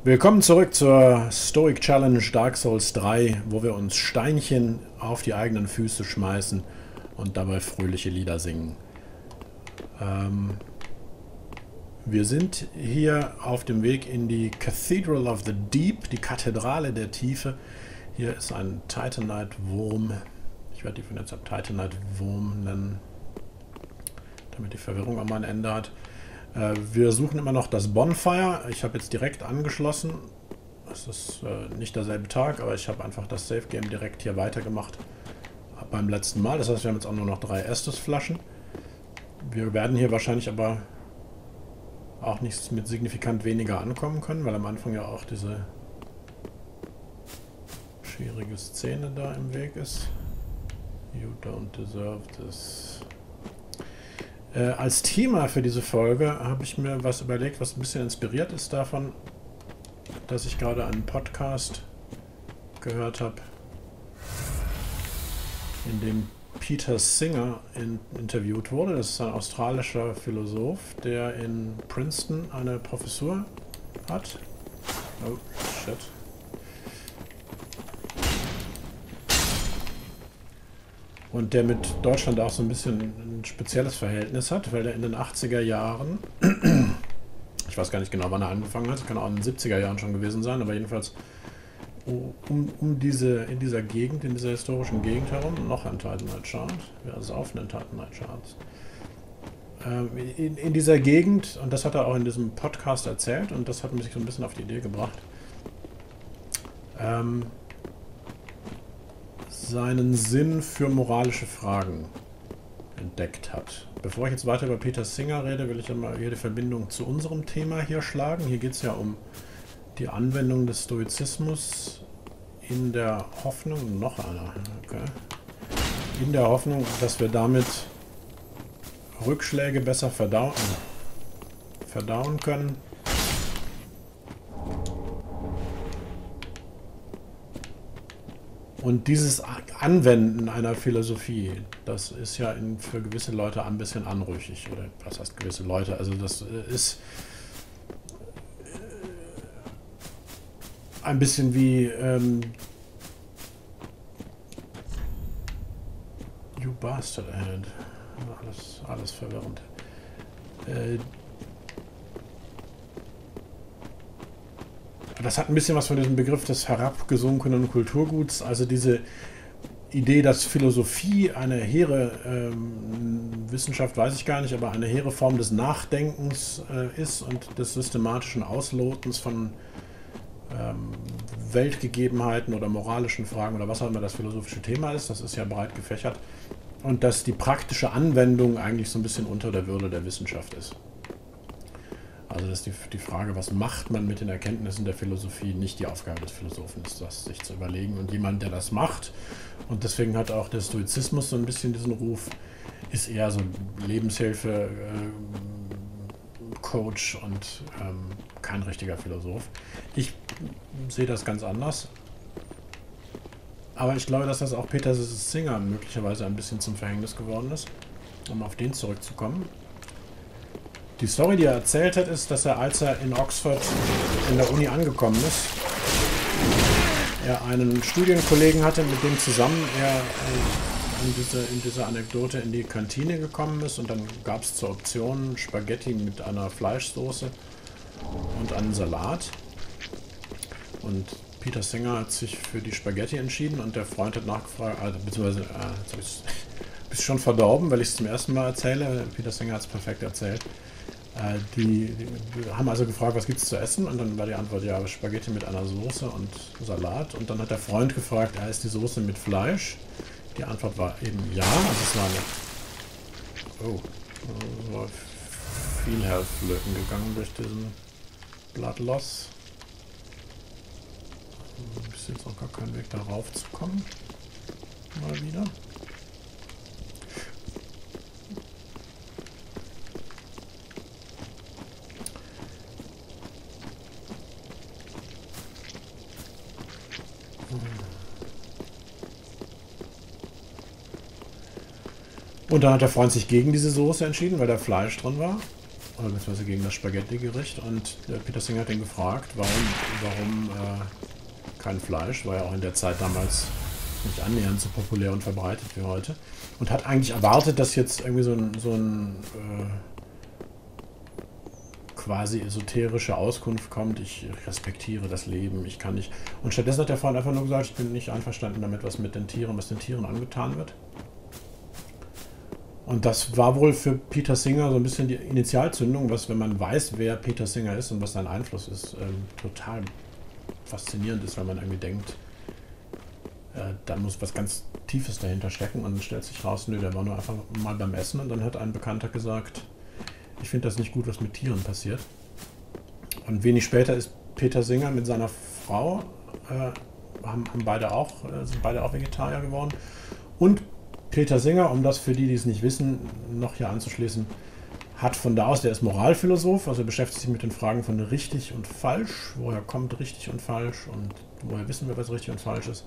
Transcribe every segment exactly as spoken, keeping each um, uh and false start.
Willkommen zurück zur Stoic Challenge Dark Souls drei, wo wir uns Steinchen auf die eigenen Füße schmeißen und dabei fröhliche Lieder singen. Ähm, wir sind hier auf dem Weg in die Cathedral of the Deep, die Kathedrale der Tiefe. Hier ist ein Titanite-Wurm. Ich werde die von jetzt ab Titanite-Wurm nennen, damit die Verwirrung auch mal ein Ende hat. Wir suchen immer noch das Bonfire. Ich habe jetzt direkt angeschlossen. Es ist äh, nicht derselbe Tag, aber ich habe einfach das Safe Game direkt hier weitergemacht beim letzten Mal. Das heißt, wir haben jetzt auch nur noch drei Estus-Flaschen. Wir werden hier wahrscheinlich aber auch nicht mit signifikant weniger ankommen können, weil am Anfang ja auch diese schwierige Szene da im Weg ist. You don't deserve this. Äh, als Thema für diese Folge habe ich mir was überlegt, was ein bisschen inspiriert ist davon, dass ich gerade einen Podcast gehört habe, in dem Peter Singer in, interviewt wurde. Das ist ein australischer Philosoph, der in Princeton eine Professur hat. Oh, shit. Und der mit Deutschland auch so ein bisschen ein spezielles Verhältnis hat, weil er in den achtziger Jahren, ich weiß gar nicht genau, wann er angefangen hat, kann auch in den siebziger Jahren schon gewesen sein, aber jedenfalls um, um diese, in dieser Gegend, in dieser historischen Gegend herum, noch ein Titanite Chart, wir saufen Titanite Charts. Ähm, in, in dieser Gegend, und das hat er auch in diesem Podcast erzählt, und das hat mich so ein bisschen auf die Idee gebracht, ähm, seinen Sinn für moralische Fragen entdeckt hat. Bevor ich jetzt weiter über Peter Singer rede, will ich einmal hier die Verbindung zu unserem Thema hier schlagen. Hier geht es ja um die Anwendung des Stoizismus in der Hoffnung, noch einer, okay, in der Hoffnung, dass wir damit Rückschläge besser verdauen, verdauen können. Und dieses Anwenden einer Philosophie, das ist ja in, für gewisse Leute ein bisschen anrüchig. Oder was heißt gewisse Leute? Also das ist ein bisschen wie ähm, You bastard, and alles, alles verwirrend. Äh, Das hat ein bisschen was von diesem Begriff des herabgesunkenen Kulturguts, also diese Idee, dass Philosophie eine hehre ähm, Wissenschaft, weiß ich gar nicht, aber eine hehre Form des Nachdenkens äh, ist und des systematischen Auslotens von ähm, Weltgegebenheiten oder moralischen Fragen oder was auch immer das philosophische Thema ist, das ist ja breit gefächert, und dass die praktische Anwendung eigentlich so ein bisschen unter der Würde der Wissenschaft ist. Also das ist die, die Frage, was macht man mit den Erkenntnissen der Philosophie, nicht die Aufgabe des Philosophen ist, das sich zu überlegen. Und jemand, der das macht, und deswegen hat auch der Stoizismus so ein bisschen diesen Ruf, ist eher so Lebenshilfe, äh, Coach und ähm, kein richtiger Philosoph. Ich sehe das ganz anders. Aber ich glaube, dass das auch Peter Singer möglicherweise ein bisschen zum Verhängnis geworden ist, um auf den zurückzukommen. Die Story, die er erzählt hat, ist, dass er, als er in Oxford in der Uni angekommen ist, er einen Studienkollegen hatte, mit dem zusammen er äh, in, diese, in dieser Anekdote in die Kantine gekommen ist, und dann gab es zur Option Spaghetti mit einer Fleischsoße und einem Salat. Und Peter Singer hat sich für die Spaghetti entschieden und der Freund hat nachgefragt, also, beziehungsweise äh, jetzt habe ich es bist schon verdorben, weil ich es zum ersten Mal erzähle. Peter Singer hat es perfekt erzählt. Äh, die, die, die haben also gefragt, was gibt es zu essen? Und dann war die Antwort, ja, Spaghetti mit einer Soße und Salat. Und dann hat der Freund gefragt, ja, ist die Soße mit Fleisch? Die Antwort war eben ja. Also es war eine, oh, es war viel Health flöten gegangen durch diesen Blood Loss. Ist jetzt auch gar kein Weg darauf zu kommen. Mal wieder. Und dann hat der Freund sich gegen diese Soße entschieden, weil da Fleisch drin war. beziehungsweise gegen das Spaghetti-Gericht. Und äh, Peter Singer hat ihn gefragt, warum, warum äh, kein Fleisch, war ja auch in der Zeit damals nicht annähernd so populär und verbreitet wie heute. Und hat eigentlich erwartet, dass jetzt irgendwie so ein, so ein äh, quasi esoterische Auskunft kommt, ich respektiere das Leben, ich kann nicht. Und stattdessen hat der Freund einfach nur gesagt, ich bin nicht einverstanden damit, was mit den Tieren, was den Tieren angetan wird. Und das war wohl für Peter Singer so ein bisschen die Initialzündung, was, wenn man weiß, wer Peter Singer ist und was sein Einfluss ist, ähm, total faszinierend ist, weil man irgendwie denkt, äh, da muss was ganz Tiefes dahinter stecken und dann stellt sich raus, nö, der war nur einfach mal beim Essen und dann hat ein Bekannter gesagt, ich finde das nicht gut, was mit Tieren passiert. Und wenig später ist Peter Singer mit seiner Frau, äh, haben, haben beide auch, äh, sind beide auch Vegetarier geworden. Und Peter Singer, um das für die, die es nicht wissen, noch hier anzuschließen, hat von da aus, der ist Moralphilosoph, also er beschäftigt sich mit den Fragen von richtig und falsch, woher kommt richtig und falsch und woher wissen wir, was richtig und falsch ist.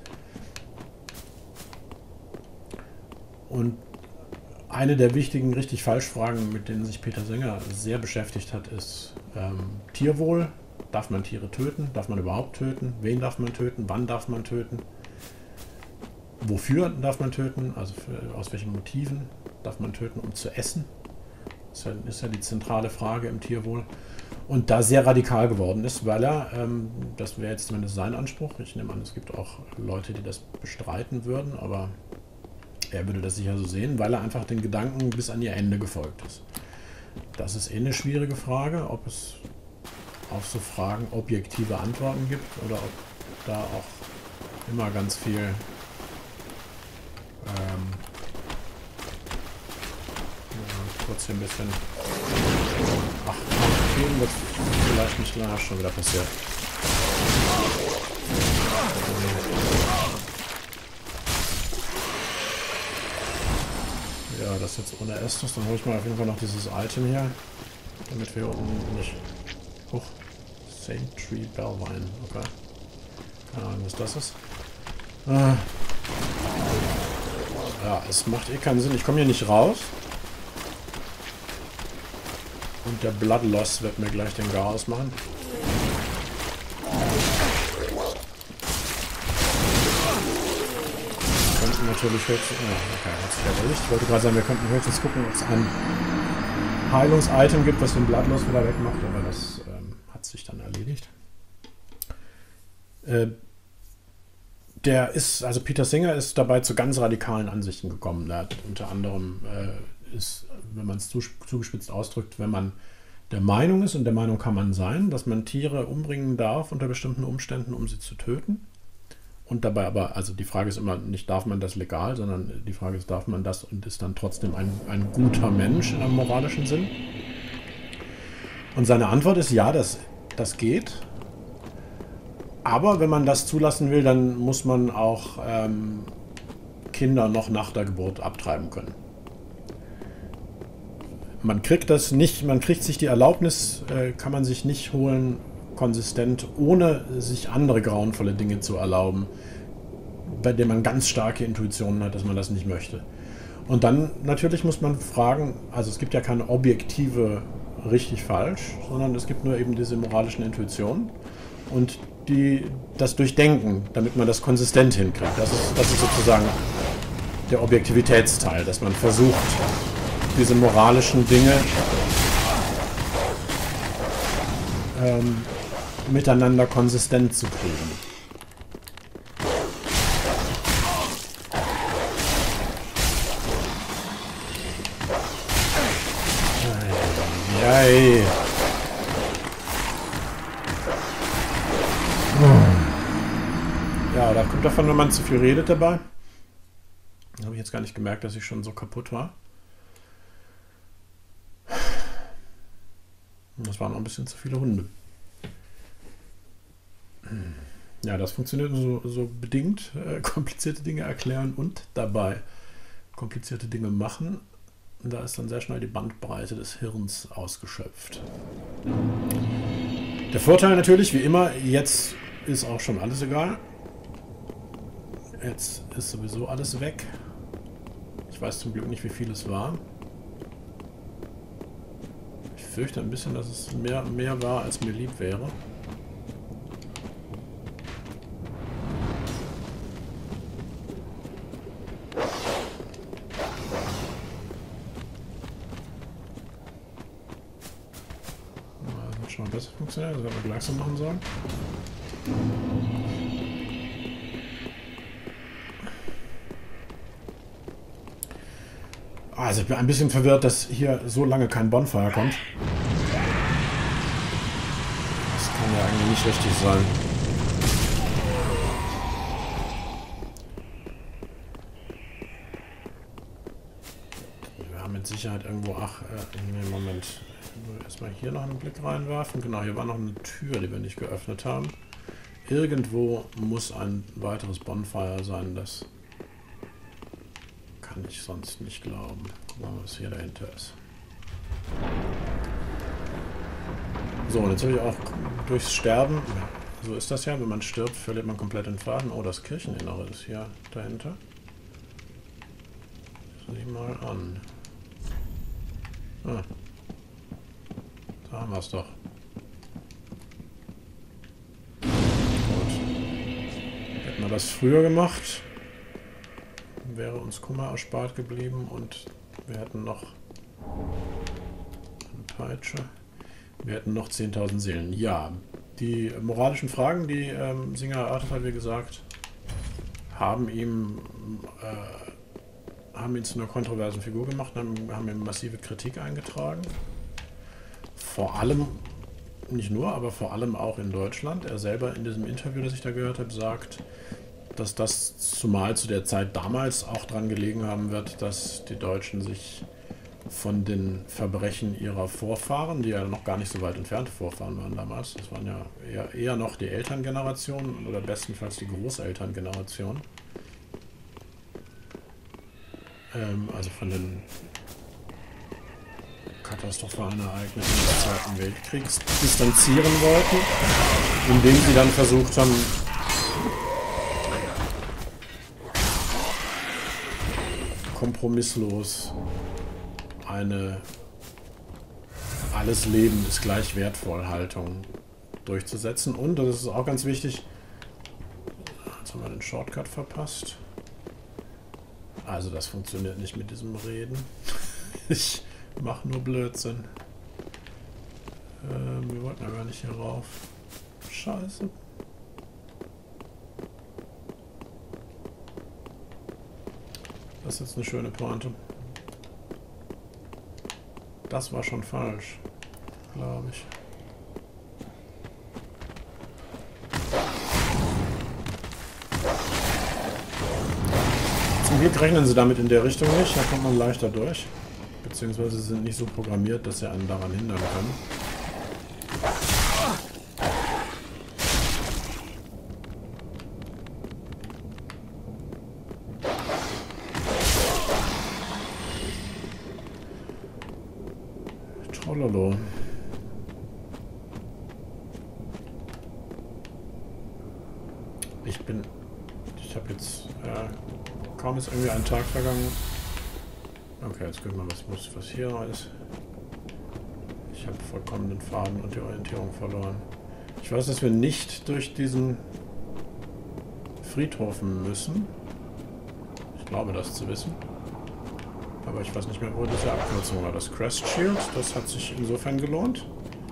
Und eine der wichtigen richtig-falsch-Fragen, mit denen sich Peter Singer sehr beschäftigt hat, ist ähm, Tierwohl. Darf man Tiere töten? Darf man überhaupt töten? Wen darf man töten? Wann darf man töten? Wofür darf man töten? Also für, aus welchen Motiven darf man töten, um zu essen? Das ist ja, ist ja die zentrale Frage im Tierwohl. Und da sehr radikal geworden ist, weil er, ähm, das wäre jetzt zumindest sein Anspruch, ich nehme an, es gibt auch Leute, die das bestreiten würden, aber er würde das sicher so sehen, weil er einfach den Gedanken bis an ihr Ende gefolgt ist. Das ist eh eine schwierige Frage, ob es auf so Fragen objektive Antworten gibt oder ob da auch immer ganz viel ähm, ja, kurz hier ein bisschen ach, gehen wird vielleicht nicht lange schon wieder passiert. Ja, das jetzt ohne Estus, dann hole ich mal auf jeden Fall noch dieses Item hier, damit wir unten nicht... Huch, Saint Tree Bellwine, okay. Keine Ahnung, was das ist. Äh, ja, es macht eh keinen Sinn, ich komme hier nicht raus. Und der Bloodloss wird mir gleich den Garaus machen. Wir könnten natürlich höchstens... Ja, okay, hat sich erledigt. Ich wollte gerade sagen, wir könnten höchstens gucken, ob es ein Heilungs-Item gibt, was den Bloodloss wieder wegmacht, aber das ähm, hat sich dann erledigt. Äh, der ist, also Peter Singer ist dabei zu ganz radikalen Ansichten gekommen. Er hat unter anderem äh, ist, wenn man es zugespitzt ausdrückt, wenn man der Meinung ist, und der Meinung kann man sein, dass man Tiere umbringen darf unter bestimmten Umständen, um sie zu töten. Und dabei aber, also die Frage ist immer nicht, darf man das legal, sondern die Frage ist, darf man das und ist dann trotzdem ein, ein guter Mensch in einem moralischen Sinn? Und seine Antwort ist, ja, das, das geht. Aber wenn man das zulassen will, dann muss man auch ähm, Kinder noch nach der Geburt abtreiben können. Man kriegt das nicht, man kriegt sich die Erlaubnis, äh, kann man sich nicht holen, konsistent, ohne sich andere grauenvolle Dinge zu erlauben, bei denen man ganz starke Intuitionen hat, dass man das nicht möchte. Und dann natürlich muss man fragen, also es gibt ja keine objektive richtig-falsch, sondern es gibt nur eben diese moralischen Intuitionen und die, das Durchdenken, damit man das konsistent hinkriegt. Das ist, das ist sozusagen der Objektivitätsteil, dass man versucht, diese moralischen Dinge ähm, miteinander konsistent zu kriegen. Ei. Ja, da kommt davon, wenn man zu viel redet dabei. Habe ich jetzt gar nicht gemerkt, dass ich schon so kaputt war. Das waren noch ein bisschen zu viele Hunde. Ja, das funktioniert so, so bedingt. Äh, komplizierte Dinge erklären und dabei komplizierte Dinge machen. Da ist dann sehr schnell die Bandbreite des Hirns ausgeschöpft. Der Vorteil natürlich, wie immer, jetzt ist auch schon alles egal. Jetzt ist sowieso alles weg. Ich weiß zum Glück nicht, wie viel es war. Ich befürchte ein bisschen, dass es mehr, mehr war, als mir lieb wäre. Das hat schon mal besser funktioniert, das hätten wir langsam machen sollen. Also ich bin ein bisschen verwirrt, dass hier so lange kein Bonfire kommt. Das kann ja eigentlich nicht richtig sein. Wir haben mit Sicherheit irgendwo... Ach, äh, nee, Moment. Ich will erstmal hier noch einen Blick reinwerfen. Genau, hier war noch eine Tür, die wir nicht geöffnet haben. Irgendwo muss ein weiteres Bonfire sein, das... Kann ich sonst nicht glauben. Gucken wir mal, was hier dahinter ist. So, und jetzt habe ich auch durchs Sterben... Ja, so ist das ja, wenn man stirbt, verliert man komplett den Faden. Oh, das Kircheninnere ist hier dahinter. Schau ich mal an. Ah. Da haben wir es doch. Gut. Hätten wir das früher gemacht, wäre uns Kummer erspart geblieben und wir hätten noch eine Peitsche. Wir hätten noch zehntausend Seelen. Ja, die moralischen Fragen, die ähm, Singer erörtert hat, wie gesagt, haben ihm äh, haben ihn zu einer kontroversen Figur gemacht, haben, haben ihm massive Kritik eingetragen. Vor allem, nicht nur, aber vor allem auch in Deutschland. Er selber in diesem Interview, das ich da gehört habe, sagt, dass das zumal zu der Zeit damals auch dran gelegen haben wird, dass die Deutschen sich von den Verbrechen ihrer Vorfahren, die ja noch gar nicht so weit entfernte Vorfahren waren damals, das waren ja eher, eher noch die Elterngeneration oder bestenfalls die Großelterngeneration, ähm, also von den katastrophalen Ereignissen des Zweiten Weltkriegs distanzieren wollten, indem sie dann versucht haben, kompromisslos eine alles Leben ist gleich wertvoll Haltung durchzusetzen. Und, das ist auch ganz wichtig, jetzt haben wir den Shortcut verpasst. Also das funktioniert nicht mit diesem Reden. Ich mache nur Blödsinn. Ähm, wir wollten ja gar nicht hier rauf. Scheiße. Das ist jetzt eine schöne Pointe. Das war schon falsch, glaube ich. Zum Glück rechnen sie damit in der Richtung nicht, da kommt man leichter durch. Beziehungsweise sie sind nicht so programmiert, dass sie einen daran hindern können. Trollolo. Ich bin... Ich habe jetzt... Äh, kaum ist irgendwie ein Tag vergangen. Okay, jetzt gucken wir mal, was, muss, was hier noch ist. Ich habe vollkommen den Faden und die Orientierung verloren. Ich weiß, dass wir nicht durch diesen Friedhof müssen. Ich glaube, das zu wissen. Aber ich weiß nicht mehr, wo diese Abkürzung war. Das Crest Shield, das hat sich insofern gelohnt.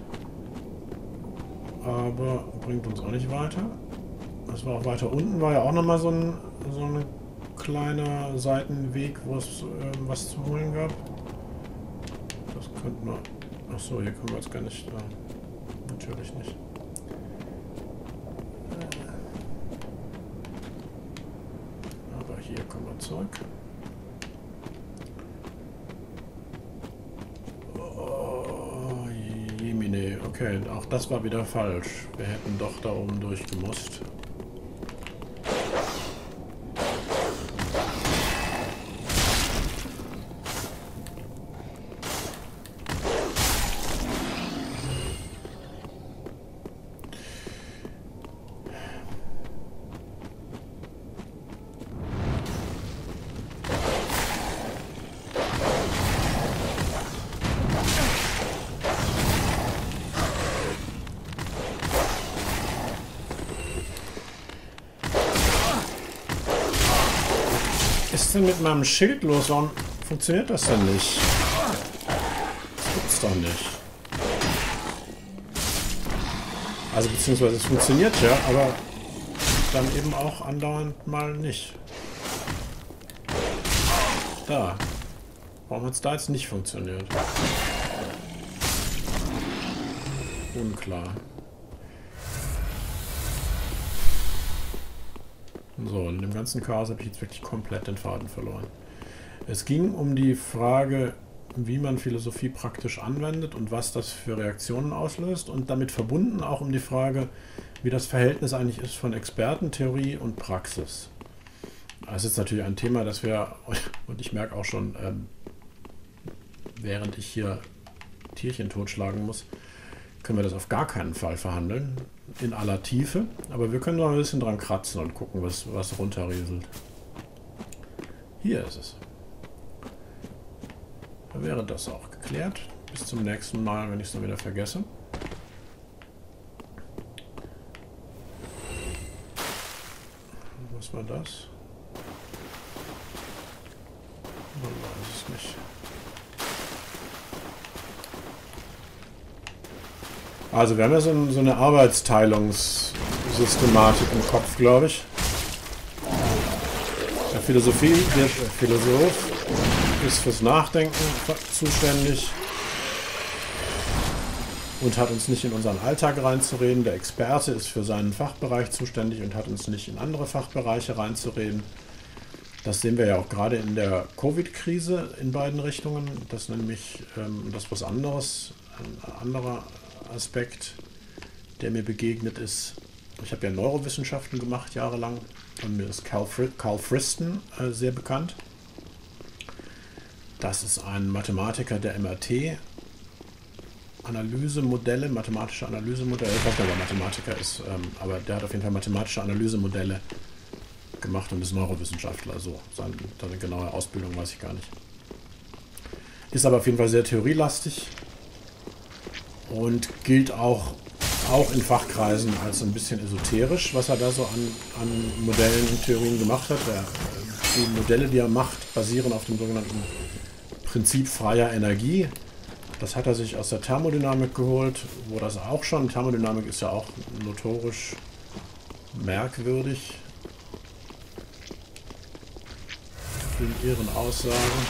Aber bringt uns auch nicht weiter. Das war auch weiter unten, war ja auch nochmal so ein, so ein kleiner Seitenweg, wo es äh, was zu holen gab. Das könnten wir... Achso, hier können wir jetzt gar nicht... Äh, natürlich nicht. Aber hier kommen wir zurück. Oh, Jemine. Okay, auch das war wieder falsch. Wir hätten doch da oben durchgemusst. ist denn mit meinem Schild los? Warum funktioniert das denn nicht? Das gibt's doch nicht. Also beziehungsweise es funktioniert ja, aber dann eben auch andauernd mal nicht. Da. Warum hat es da jetzt nicht funktioniert? Unklar. So, in dem ganzen Chaos habe ich jetzt wirklich komplett den Faden verloren. Es ging um die Frage, wie man Philosophie praktisch anwendet und was das für Reaktionen auslöst und damit verbunden auch um die Frage, wie das Verhältnis eigentlich ist von Expertentheorie und Praxis. Das ist natürlich ein Thema, das wir, und ich merke auch schon, ähm, während ich hier Tierchen totschlagen muss, können wir das auf gar keinen Fall verhandeln, in aller Tiefe, aber wir können noch ein bisschen dran kratzen und gucken, was, was runterrieselt. Hier ist es. Da wäre das auch geklärt. Bis zum nächsten Mal, wenn ich es dann wieder vergesse. Was war das? Man weiß es nicht. Also wir haben ja so, ein, so eine Arbeitsteilungssystematik im Kopf, glaube ich. Der Philosophie, der Philosoph ist fürs Nachdenken zuständig und hat uns nicht in unseren Alltag reinzureden. Der Experte ist für seinen Fachbereich zuständig und hat uns nicht in andere Fachbereiche reinzureden. Das sehen wir ja auch gerade in der Covid-Krise in beiden Richtungen. Das ist nämlich ähm, das was anderes, ein anderer Aspekt, der mir begegnet ist. Ich habe ja Neurowissenschaften gemacht jahrelang und mir ist Carl, Fr Carl Friston äh, sehr bekannt. Das ist ein Mathematiker der M R T. Analysemodelle, mathematische Analysemodelle, ich weiß nicht, wer Mathematiker ist, ähm, aber der hat auf jeden Fall mathematische Analysemodelle gemacht und ist Neurowissenschaftler. So, seine, seine genaue Ausbildung weiß ich gar nicht. Ist aber auf jeden Fall sehr theorielastig und gilt auch, auch in Fachkreisen als ein bisschen esoterisch, was er da so an, an Modellen und Theorien gemacht hat. Der, die Modelle, die er macht, basieren auf dem sogenannten Prinzip freier Energie. Das hat er sich aus der Thermodynamik geholt, wo das auch schon, Thermodynamik ist ja auch notorisch merkwürdig in ihren Aussagen.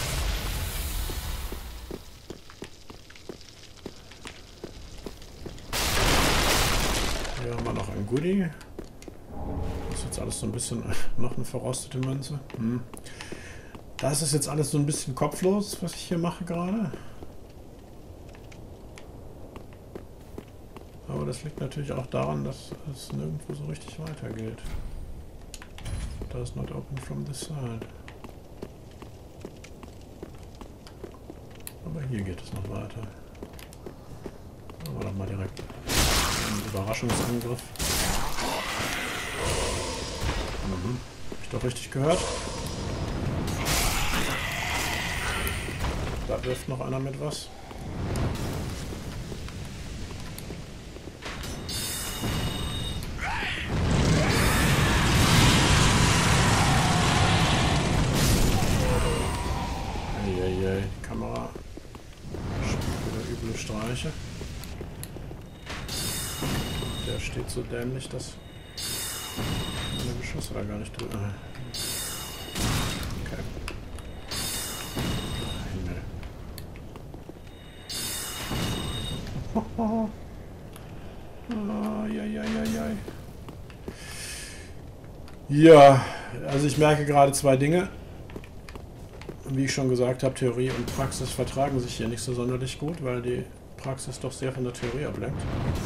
Hier haben wir noch ein Goodie. Das ist jetzt alles so ein bisschen, noch eine verrostete Münze. Hm. Das ist jetzt alles so ein bisschen kopflos, was ich hier mache gerade. Aber das liegt natürlich auch daran, dass es nirgendwo so richtig weitergeht. Does not open from this side. Aber hier geht es noch weiter. Machen wir doch mal direkt einen Überraschungsangriff. Mhm. Hab ich doch richtig gehört? Da wirft noch einer mit was. Eieiei, die Kamera spielt wieder üble Streiche. Der steht so dämlich, dass meine Geschosse da gar nicht drin. Okay. Oh, ja, ja, ja, ja. Ja, also ich merke gerade zwei Dinge. Wie ich schon gesagt habe, Theorie und Praxis vertragen sich hier nicht so sonderlich gut, weil die Praxis doch sehr von der Theorie ablenkt.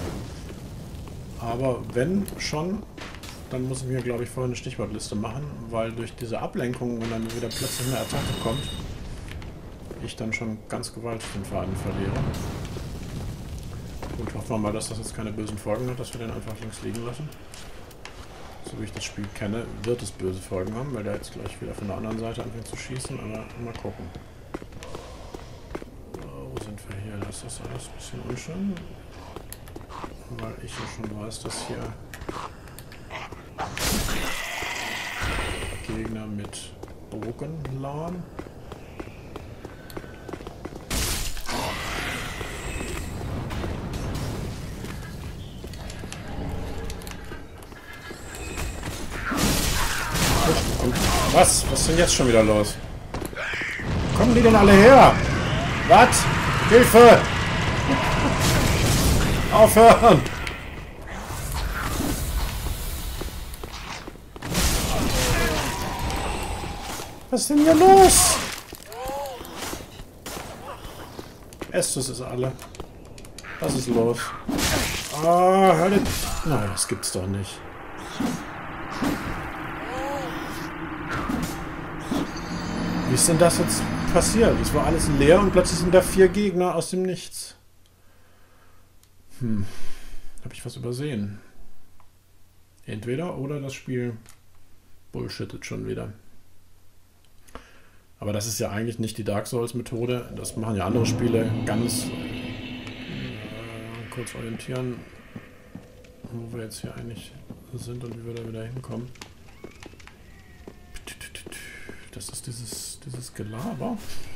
Aber wenn schon, dann muss ich mir, glaube ich, vorher eine Stichwortliste machen, weil durch diese Ablenkung, wenn dann wieder plötzlich eine Attacke kommt, ich dann schon ganz gewaltig den Faden verliere. Und hoffen wir mal, dass das jetzt keine bösen Folgen hat, dass wir den einfach links liegen lassen. So wie ich das Spiel kenne, wird es böse Folgen haben, weil der jetzt gleich wieder von der anderen Seite anfängt zu schießen, aber mal gucken. Oh, wo sind wir hier? Das ist alles ein bisschen unschön. Weil ich ja schon weiß, dass hier Gegner mit Bogenladen. Was? Was ist denn jetzt schon wieder los? Wo kommen die denn alle her? Was? Hilfe! Aufhören! Was ist denn hier los? Estus ist alle. Was ist los? Ah, hör den... Nein, das gibt's doch nicht. Wie ist denn das jetzt passiert? Es war alles leer und plötzlich sind da vier Gegner aus dem Nichts. Hm. Habe ich was übersehen? Entweder oder das Spiel bullshittet schon wieder. Aber das ist ja eigentlich nicht die Dark Souls Methode. Das machen ja andere Spiele ganz... Äh, kurz orientieren, wo wir jetzt hier eigentlich sind und wie wir da wieder hinkommen. Das ist dieses, dieses Gelaber.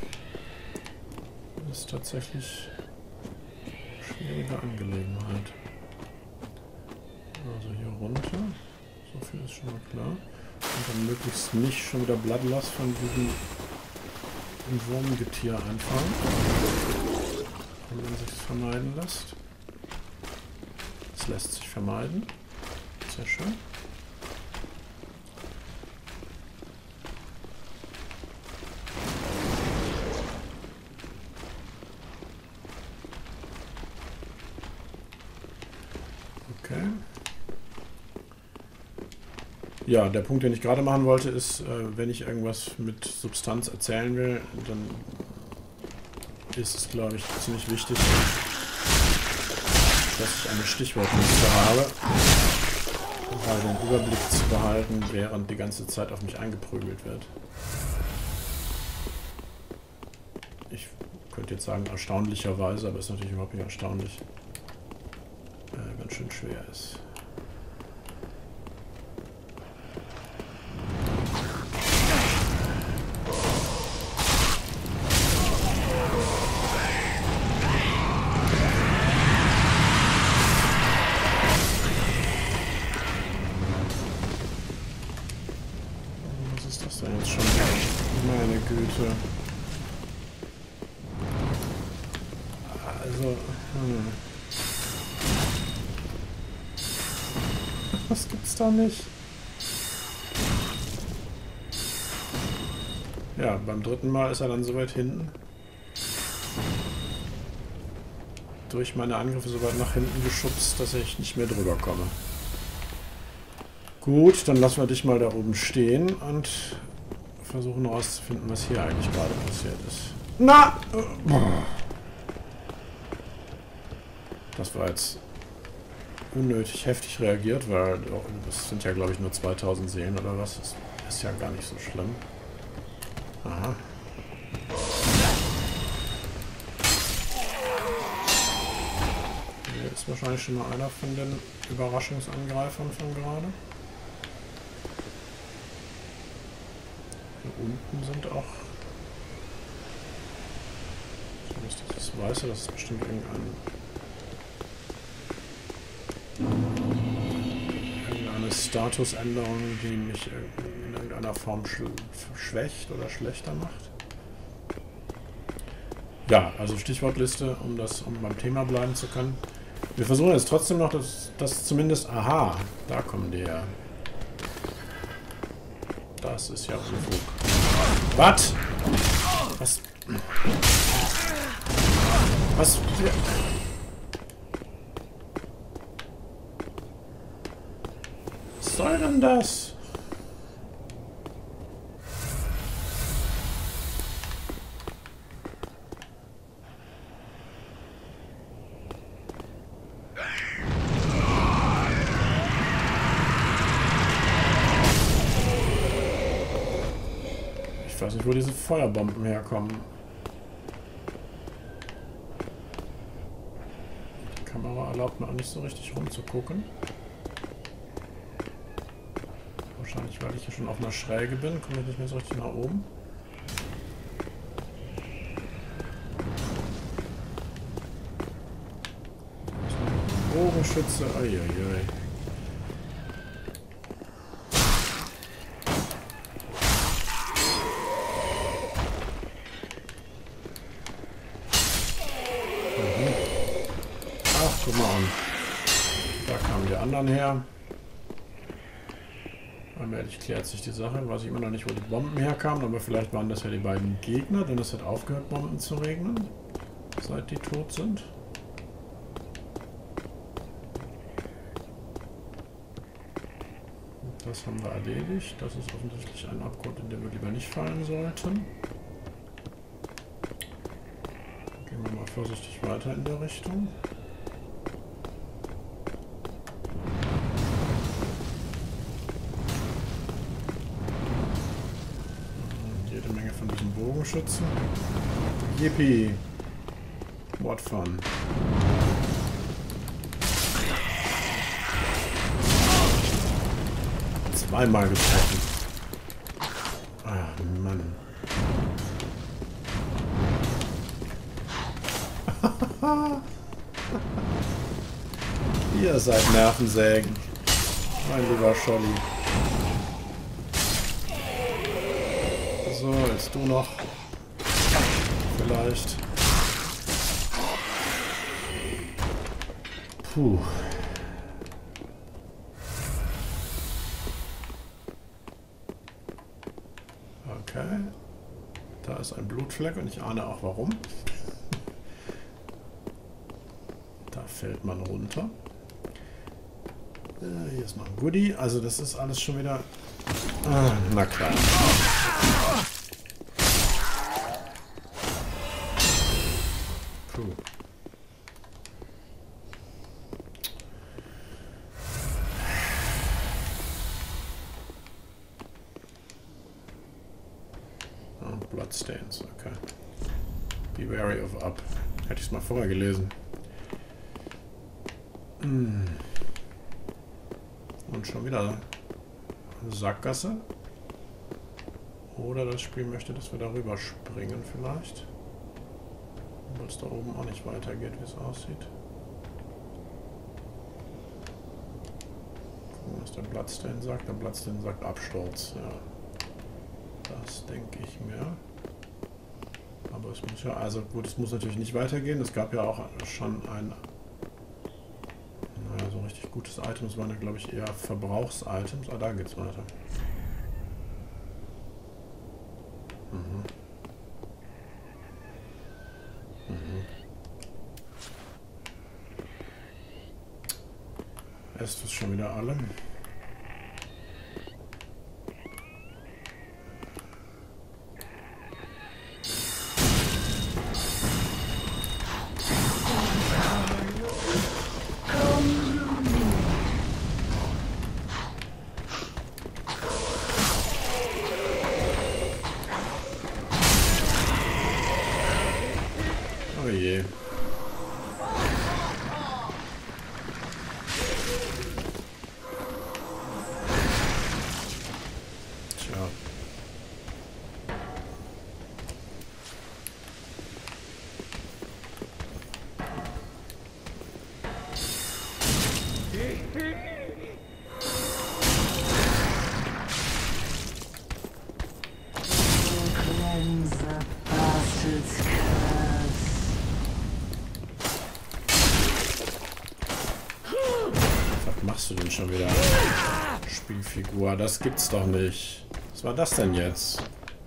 Das ist tatsächlich eine schwierige Angelegenheit. Also hier runter. So viel ist schon mal klar. Und dann möglichst nicht schon wieder Bloodlust von diesem Wurmgetier anfangen. Wenn man sich vermeiden lässt. Das lässt sich vermeiden. Sehr schön. Okay. Ja, der Punkt, den ich gerade machen wollte, ist, äh, wenn ich irgendwas mit Substanz erzählen will, dann ist es, glaube ich, ziemlich wichtig, dass ich eine Stichwortliste habe, um halt den Überblick zu behalten, während die ganze Zeit auf mich eingeprügelt wird. Ich könnte jetzt sagen, erstaunlicherweise, aber es ist natürlich überhaupt nicht erstaunlich. Äh, ganz schön schwer ist. Was ist das denn jetzt schon? Meine Güte. Also, hm. Was gibt's da nicht? Ja, beim dritten Mal ist er dann so weit hinten. Durch meine Angriffe so weit nach hinten geschubst, dass ich nicht mehr drüber komme. Gut, dann lassen wir dich mal da oben stehen und versuchen herauszufinden, was hier eigentlich gerade passiert ist. Na! Das war jetzt unnötig heftig reagiert, weil das sind ja, glaube ich, nur zweitausend Seelen oder was. Das ist ja gar nicht so schlimm. Aha. Hier ist wahrscheinlich schon mal einer von den Überraschungsangreifern von gerade. Hier unten sind auch... Das Weiße, das ist bestimmt irgendein... Irgendeine Statusänderung, die mich in irgendeiner Form sch schwächt oder schlechter macht. Ja, also Stichwortliste, um das, um beim Thema bleiben zu können. Wir versuchen jetzt trotzdem noch, dass das zumindest... Aha, da kommen die her. Das ist ja Unfug. Was? Was? Was? Was soll denn das? Ich weiß nicht, wo diese Feuerbomben herkommen. Die Kamera erlaubt mir auch nicht so richtig rumzugucken. Wahrscheinlich, weil ich hier schon auf einer Schräge bin, komme ich nicht mehr so richtig nach oben. Bogenschütze, uiuiui. Mhm. Ach, guck mal an. Da kamen die anderen her. Allmählich klärt sich die Sache. Weiß ich immer noch nicht, wo die Bomben herkamen, aber vielleicht waren das ja die beiden Gegner, denn es hat aufgehört, Bomben zu regnen, seit die tot sind. Das haben wir erledigt. Das ist offensichtlich ein Abgrund, in den wir lieber nicht fallen sollten. Gehen wir mal vorsichtig weiter in der Richtung. Jede Menge von diesen Bogenschützen. Yippie! What fun! Zweimal getroffen. Ah, Mann. Ihr seid Nervensägen. Mein lieber Scholli. So, jetzt du noch. Vielleicht. Puh. Okay. Da ist ein Blutfleck und ich ahne auch warum. Da fällt man runter. Äh, hier ist noch ein Goodie. Also das ist alles schon wieder... Ah, na klar. Puh. Bloodstains, okay. Be wary of up. Hätte ich es mal vorher gelesen. Hm. Und schon wieder Sackgasse. Oder das Spiel möchte, dass wir darüber springen vielleicht. Weil es da oben auch nicht weitergeht, wie es aussieht. Gucken, was der Bloodstain sagt. Der Bloodstain sagt Absturz, ja. Das denke ich mir. Aber es muss ja, also gut, es muss natürlich nicht weitergehen. Es gab ja auch schon ein, naja, so richtig gutes Item. Es waren ja, glaube ich, eher Verbrauchsitems. Ah, da geht's weiter. Mhm. Mhm. Es ist schon wieder alle. Oh je. Tja. Was machst du denn schon wieder? Spielfigur, das gibt's doch nicht. Was war das denn jetzt?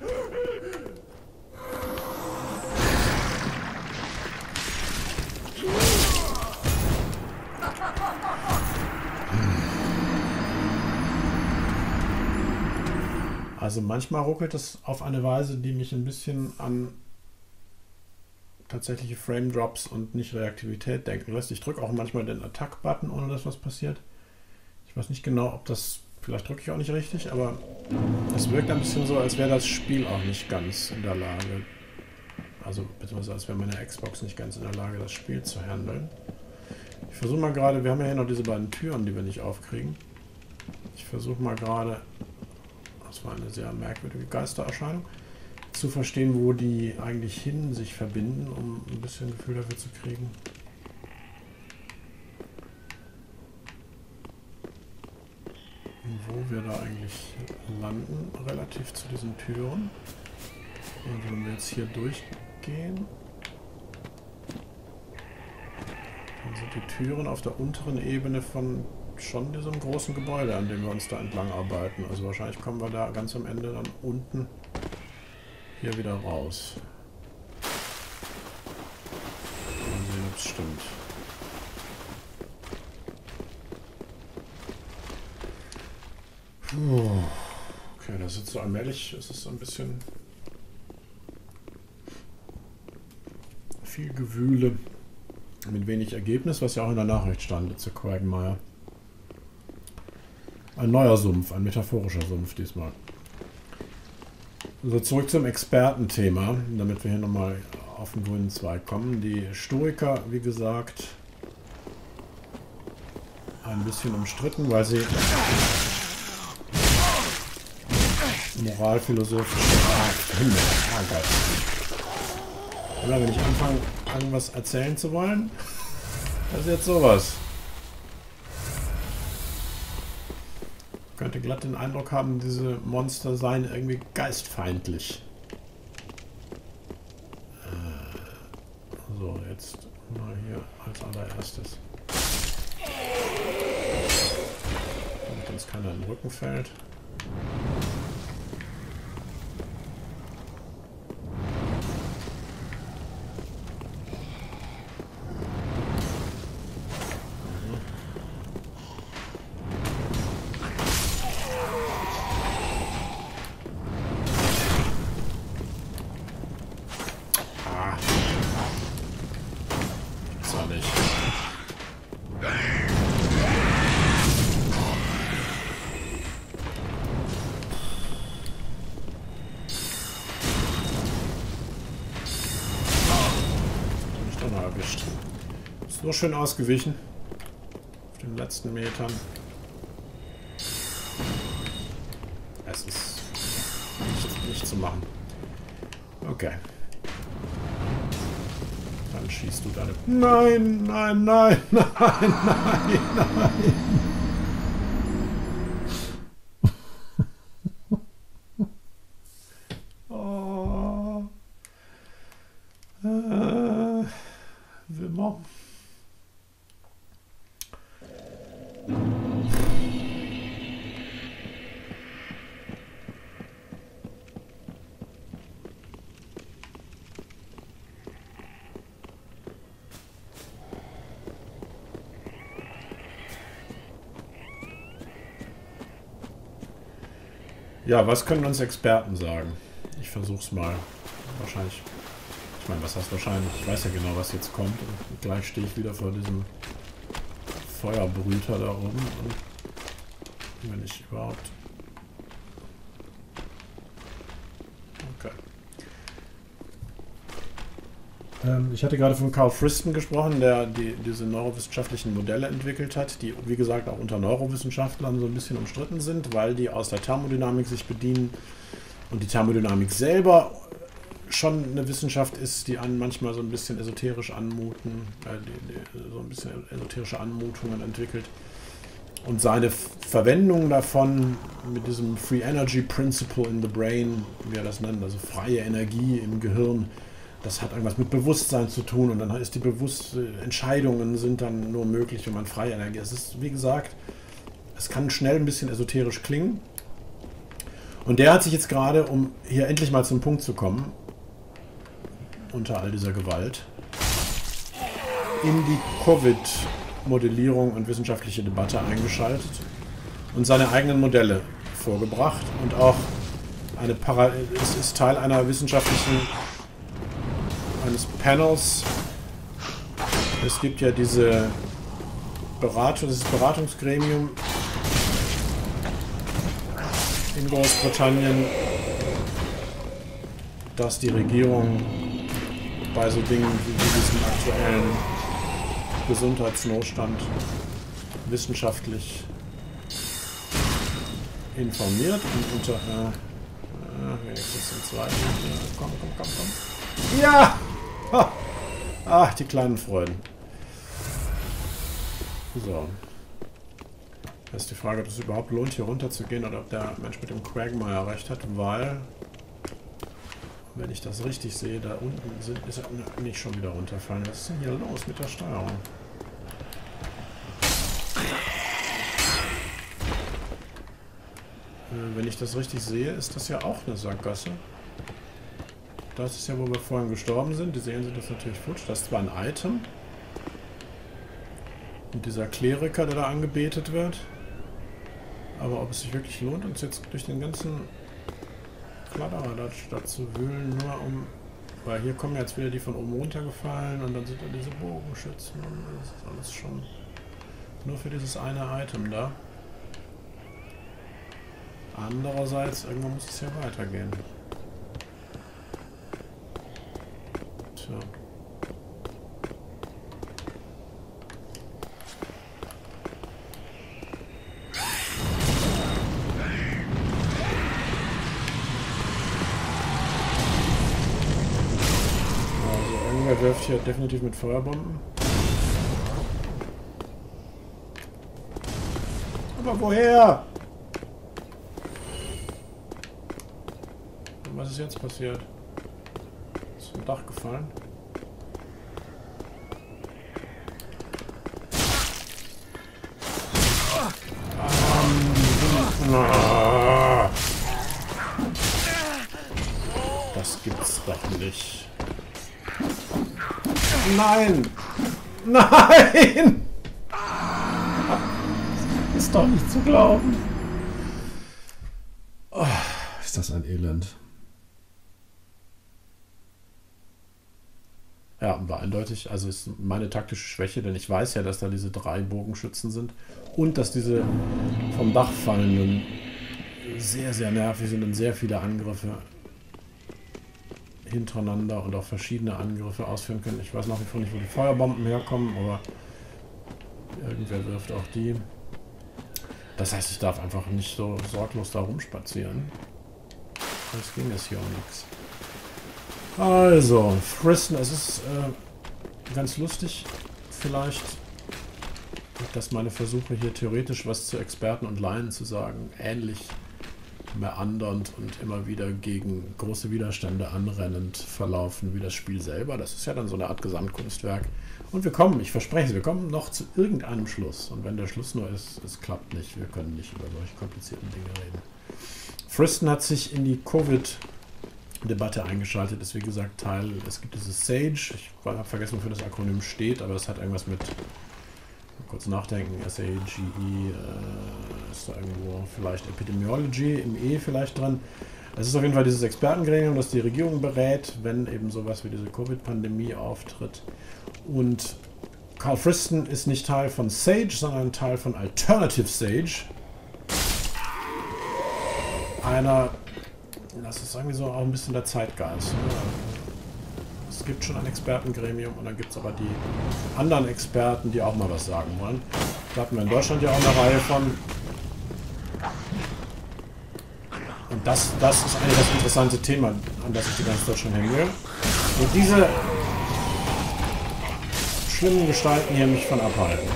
Also manchmal ruckelt es auf eine Weise, die mich ein bisschen an tatsächliche Frame Drops und nicht Reaktivität denken lässt. Ich drücke auch manchmal den Attack-Button, ohne dass was passiert. Ich weiß nicht genau, ob das... Vielleicht drücke ich auch nicht richtig, aber es wirkt ein bisschen so, als wäre das Spiel auch nicht ganz in der Lage. Also, beziehungsweise als wäre meine Xbox nicht ganz in der Lage, das Spiel zu handeln. Ich versuche mal gerade... Wir haben ja hier noch diese beiden Türen, die wir nicht aufkriegen. Ich versuche mal gerade Das war eine sehr merkwürdige Geistererscheinung. Zu verstehen, wo die eigentlich hin sich verbinden, um ein bisschen Gefühl dafür zu kriegen. Wo wir da eigentlich landen, relativ zu diesen Türen. Und wenn wir jetzt hier durchgehen, dann sind die Türen auf der unteren Ebene von schon diesem großen Gebäude, an dem wir uns da entlang arbeiten. Also wahrscheinlich kommen wir da ganz am Ende dann unten hier wieder raus. Mal sehen, ob es stimmt. Puh. Okay, das ist so allmählich, es ist so ein bisschen viel Gewühle mit wenig Ergebnis, was ja auch in der Nachricht stand zu Quagmire. Ein neuer Sumpf, ein metaphorischer Sumpf diesmal. Also zurück zum Expertenthema, damit wir hier nochmal auf den grünen Zweig kommen. Die Stoiker, wie gesagt, ein bisschen umstritten, weil sie moralphilosophisch ah, Immer wenn ich anfange, irgendwas erzählen zu wollen, das ist jetzt sowas. Könnte glatt den Eindruck haben, diese Monster seien irgendwie geistfeindlich. Äh, so, jetzt mal hier als allererstes. Damit uns keiner in den Rücken fällt. So schön ausgewichen. Auf den letzten Metern. Es ist nicht, nicht zu machen. Okay. Dann schießt du deine... Nein, nein, nein, nein, nein, nein. Oh. Äh, Wimmer. Ja, was können uns Experten sagen? Ich versuch's mal. Wahrscheinlich. Ich meine, was heißt wahrscheinlich? Ich weiß ja genau, was jetzt kommt. Und gleich stehe ich wieder vor diesem Feuerbrüter da oben. Und wenn ich überhaupt... Okay. Ähm, ich hatte gerade von Carl Friston gesprochen, der die, diese neurowissenschaftlichen Modelle entwickelt hat, die, wie gesagt, auch unter Neurowissenschaftlern so ein bisschen umstritten sind, weil die aus der Thermodynamik sich bedienen und die Thermodynamik selber schon eine Wissenschaft ist, die einen manchmal so ein bisschen esoterisch anmuten, äh, die, die, so ein bisschen esoterische Anmutungen entwickelt. Und seine Verwendung davon mit diesem Free Energy Principle in the Brain, wie er das nennt, also freie Energie im Gehirn, das hat irgendwas mit Bewusstsein zu tun und dann ist die bewusste Entscheidungen sind dann nur möglich, wenn man freie Energie. Es ist, wie gesagt, es kann schnell ein bisschen esoterisch klingen. Und der hat sich jetzt gerade, um hier endlich mal zum Punkt zu kommen, unter all dieser Gewalt, in die Covid-Modellierung und wissenschaftliche Debatte eingeschaltet und seine eigenen Modelle vorgebracht und auch eine Para es ist Teil einer wissenschaftlichen eines Panels. Es gibt ja diese Beratung, dieses Beratungsgremium in Großbritannien, das die Regierung bei so Dingen wie diesem aktuellen Gesundheitsnotstand wissenschaftlich informiert und unter... Äh, äh, wenigstens im zweiten. Ja, komm, komm, komm, komm. Ja! Ha! Ach, die kleinen Freuden. So. Jetzt ist die Frage, ob es überhaupt lohnt, hier runter zu gehen oder ob der Mensch mit dem Quagmire recht hat, weil... Wenn ich das richtig sehe, da unten sind, ist er nicht schon wieder runterfallen. Was ist denn hier los mit der Steuerung? Äh, wenn ich das richtig sehe, ist das ja auch eine Sackgasse. Das ist ja, wo wir vorhin gestorben sind. Die sehen sind das natürlich futsch. Das ist zwar ein Item. Und dieser Kleriker, der da angebetet wird. Aber ob es sich wirklich lohnt, uns jetzt durch den ganzen... Kladderer da statt zu wühlen, nur um... Weil hier kommen jetzt wieder die von oben runtergefallen und dann sind da diese Bogenschützen und das ist alles schon nur für dieses eine Item da. Andererseits, irgendwann muss es ja weitergehen. Tja. Er wirft hier definitiv mit Feuerbomben. Aber woher? Und was ist jetzt passiert? Ist vom Dach gefallen? Um, das gibt's doch nicht. Nein! Nein! Das ist doch nicht zu glauben. Oh, ist das ein Elend. Ja, war eindeutig. Also ist meine taktische Schwäche, denn ich weiß ja, dass da diese drei Bogenschützen sind und dass diese vom Dach fallenden sehr, sehr nervig sind und sehr viele Angriffe hintereinander und auch verschiedene Angriffe ausführen können. Ich weiß nach wie vor nicht, wo die Feuerbomben herkommen, aber irgendwer wirft auch die. Das heißt, ich darf einfach nicht so sorglos da rumspazieren. Sonst ging es hier um nichts. Also, Friston, es ist äh, ganz lustig vielleicht, dass meine Versuche hier theoretisch was zu Experten und Laien zu sagen, ähnlich meandernd und immer wieder gegen große Widerstände anrennend verlaufen wie das Spiel selber. Das ist ja dann so eine Art Gesamtkunstwerk. Und wir kommen, ich verspreche es, wir kommen noch zu irgendeinem Schluss. Und wenn der Schluss nur ist, es klappt nicht, wir können nicht über solche komplizierten Dinge reden. Friston hat sich in die Covid-Debatte eingeschaltet, ist wie gesagt Teil, es gibt dieses SAGE, ich habe vergessen, wofür das Akronym steht, aber es hat irgendwas mit, kurz nachdenken, S A G E, äh, ist da irgendwo vielleicht Epidemiology im E vielleicht dran. Es ist auf jeden Fall dieses Expertengremium, das die Regierung berät, wenn eben sowas wie diese Covid-Pandemie auftritt. Und Carl Friston ist nicht Teil von SAGE, sondern Teil von Alternative SAGE. Einer, das ist irgendwie so auch ein bisschen der Zeitgeist. Ne? Es gibt schon ein Expertengremium und dann gibt es aber die anderen Experten, die auch mal was sagen wollen. Da hatten wir in Deutschland ja auch eine Reihe von. Und das, das ist eigentlich das interessante Thema, an das ich die ganze Zeit schon hin will. Und diese schlimmen Gestalten hier mich von abhalten.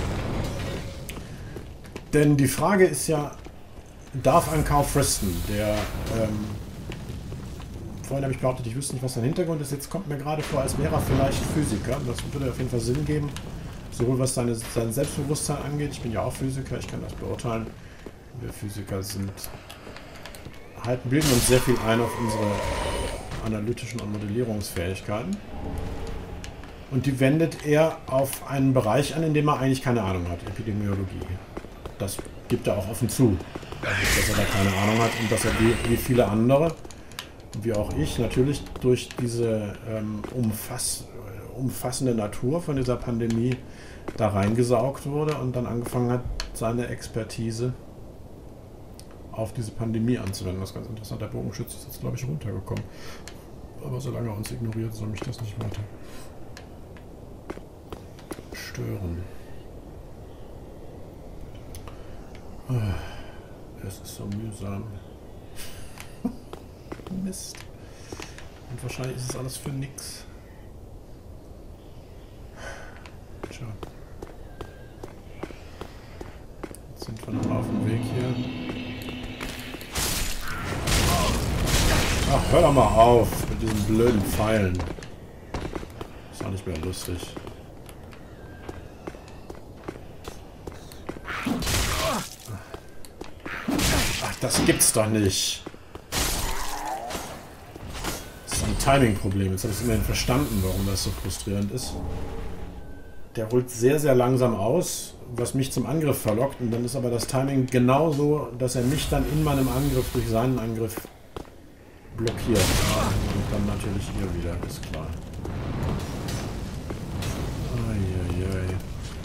Denn die Frage ist ja, darf ein Carl Friston, der ähm, vorhin habe ich behauptet, ich wüsste nicht, was sein Hintergrund ist. Jetzt kommt mir gerade vor, als wäre er vielleicht Physiker. Das würde auf jeden Fall Sinn geben. Sowohl was seine, sein Selbstbewusstsein angeht. Ich bin ja auch Physiker, ich kann das beurteilen. Wir Physiker sind halten, bilden uns sehr viel ein auf unsere analytischen und Modellierungsfähigkeiten. Und die wendet er auf einen Bereich an, in dem er eigentlich keine Ahnung hat. Epidemiologie. Das gibt er auch offen zu. Also, dass er da keine Ahnung hat und dass er wie, wie viele andere, wie auch ich, natürlich durch diese ähm, umfass, umfassende Natur von dieser Pandemie da reingesaugt wurde und dann angefangen hat, seine Expertise auf diese Pandemie anzuwenden. Das ist ganz interessant. Der Bogenschütze ist jetzt, glaube ich, runtergekommen. Aber solange er uns ignoriert, soll mich das nicht weiter stören. Es ist so mühsam. Mist. Und wahrscheinlich ist es alles für nix. Tja. Jetzt sind wir noch auf dem Weg hier. Ach, hör doch mal auf mit diesen blöden Pfeilen. Ist auch nicht mehr lustig. Ach, das gibt's doch nicht. Das ist ein Timing-Problem. Jetzt habe ich es immerhin verstanden, warum das so frustrierend ist. Der holt sehr, sehr langsam aus, was mich zum Angriff verlockt. Und dann ist aber das Timing genauso, dass er mich dann in meinem Angriff durch seinen Angriff blockiert. Und dann natürlich ihr wieder, ist klar. Eieiei.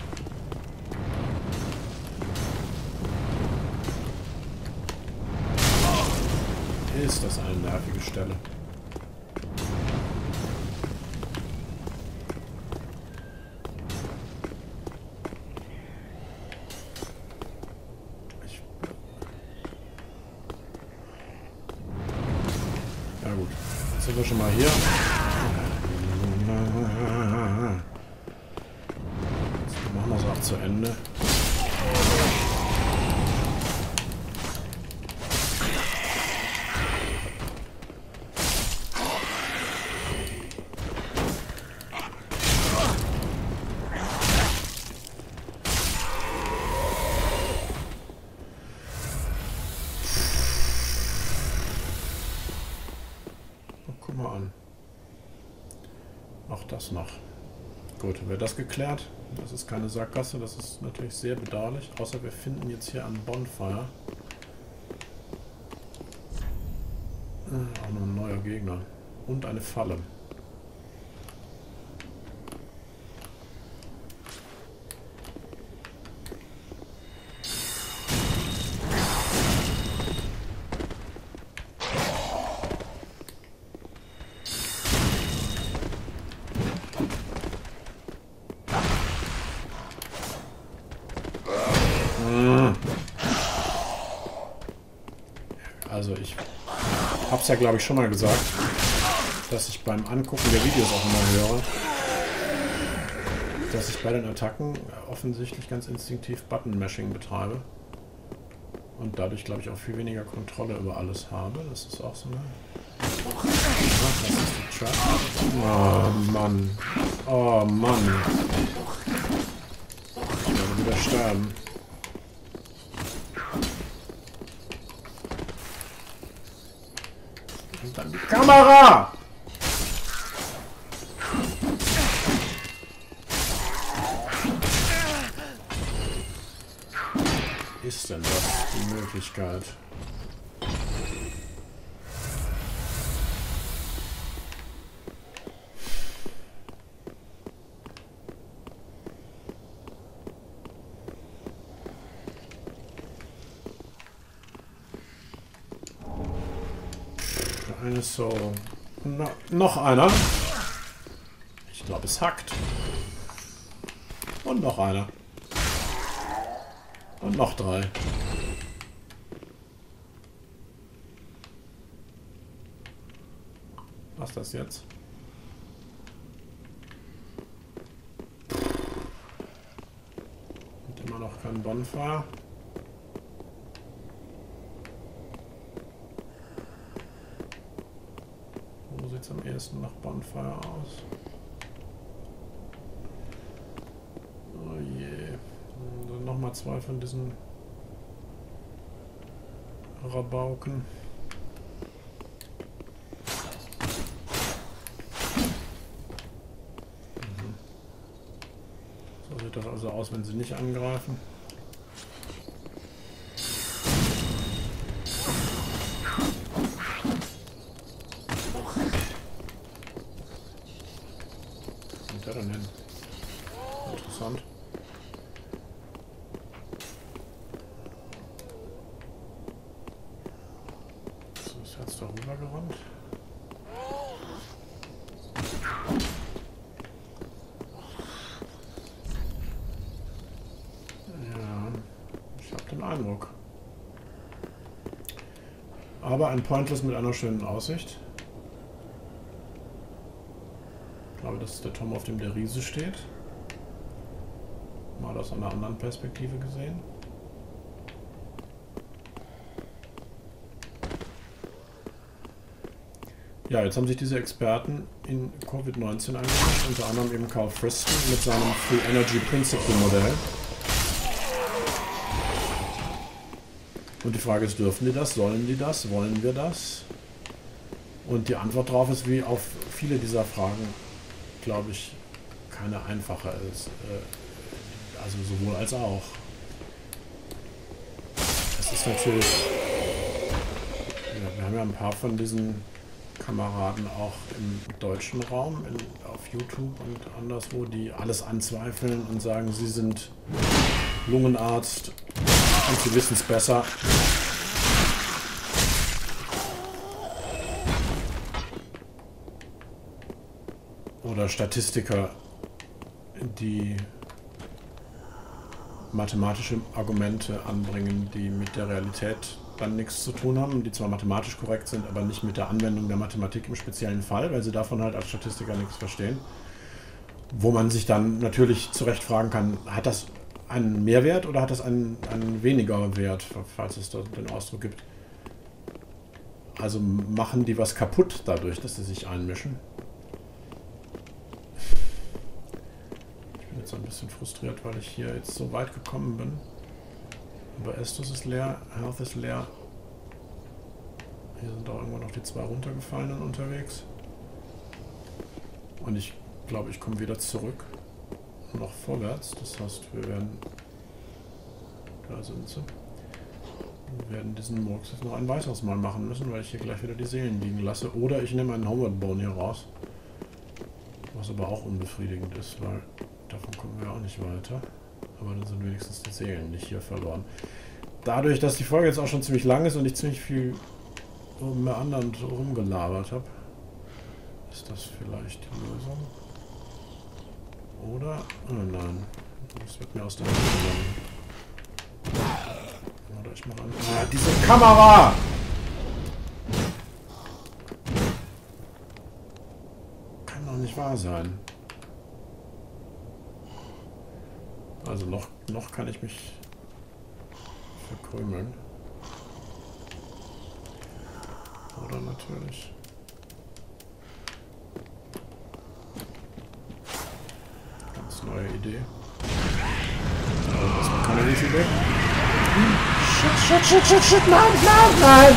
Ist das eine nervige Stelle. Ja gut, jetzt sind wir schon mal hier. Jetzt machen wir es auch zu Ende. Guck mal an. Auch das noch. Gut, wäre das geklärt. Das ist keine Sackgasse, das ist natürlich sehr bedauerlich. Außer wir finden jetzt hier ein Bonfire. Auch noch ein neuer Gegner. Und eine Falle. Also ich habe es ja, glaube ich, schon mal gesagt, dass ich beim Angucken der Videos auch immer höre, dass ich bei den Attacken offensichtlich ganz instinktiv Button-Mashing betreibe. Und dadurch, glaube ich, auch viel weniger Kontrolle über alles habe. Das ist auch so eine... Ach, das ist die Trap. Oh Mann. Oh Mann. Ich werde wieder sterben. Und dann die Kamera! Ist denn das die Möglichkeit? Eine so. No, noch einer. Ich glaube, es hackt. Und noch einer. Und noch drei. Was ist das jetzt? Und immer noch kein Bonfire. Wo sieht es am ehesten nach Bonfire aus? Oh je. Dann nochmal zwei von diesen Rabauken. Mhm. So sieht das also aus, wenn sie nicht angreifen. Wo kommt der denn hin? Interessant. Jetzt darüber gerannt. Ja, ich habe den Eindruck. Aber ein Pointless mit einer schönen Aussicht. Ich glaube, das ist der Turm, auf dem der Riese steht. Mal aus einer anderen Perspektive gesehen. Ja, jetzt haben sich diese Experten in Covid neunzehn eingesetzt, unter anderem eben Carl Friston mit seinem Free Energy Principle Modell. Und die Frage ist, dürfen die das? Sollen die das? Wollen wir das? Und die Antwort darauf ist, wie auf viele dieser Fragen, glaube ich, keine einfache ist. Also sowohl als auch. Es ist natürlich... Ja, wir haben ja ein paar von diesen Kameraden auch im deutschen Raum, in, auf YouTube und anderswo, die alles anzweifeln und sagen, sie sind Lungenarzt und sie wissen es besser. Oder Statistiker, die mathematische Argumente anbringen, die mit der Realität dann nichts zu tun haben, die zwar mathematisch korrekt sind, aber nicht mit der Anwendung der Mathematik im speziellen Fall, weil sie davon halt als Statistiker nichts verstehen. Wo man sich dann natürlich zu Recht fragen kann, hat das einen Mehrwert oder hat das einen, einen weniger Wert, falls es da den Ausdruck gibt. Also machen die was kaputt dadurch, dass sie sich einmischen. Ich bin jetzt ein bisschen frustriert, weil ich hier jetzt so weit gekommen bin. Aber Estus ist leer, Health ist leer. Hier sind auch irgendwo noch die zwei runtergefallenen unterwegs. Und ich glaube, ich komme weder zurück noch vorwärts. Das heißt, wir werden... Da sind sie. Wir werden diesen Murks jetzt noch ein weiteres Mal machen müssen, weil ich hier gleich wieder die Seelen liegen lasse. Oder ich nehme einen Homeward Bone hier raus. Was aber auch unbefriedigend ist, weil davon kommen wir auch nicht weiter. Aber dann sind wenigstens die Seelen nicht hier verloren. Dadurch, dass die Folge jetzt auch schon ziemlich lang ist und ich ziemlich viel mehr anderen rumgelabert habe, ist das vielleicht die Lösung? Oder? Oh nein. Das wird mir aus der Hand genommen. Oder ich mache einfach... Ah, diese Kamera! Kann doch nicht wahr sein. Also noch, noch kann ich mich verkrümeln. Oder natürlich. Ganz neue Idee. Aber das war keine gute Idee. Shit, shit, shit, shit, shit, nein, nein, nein!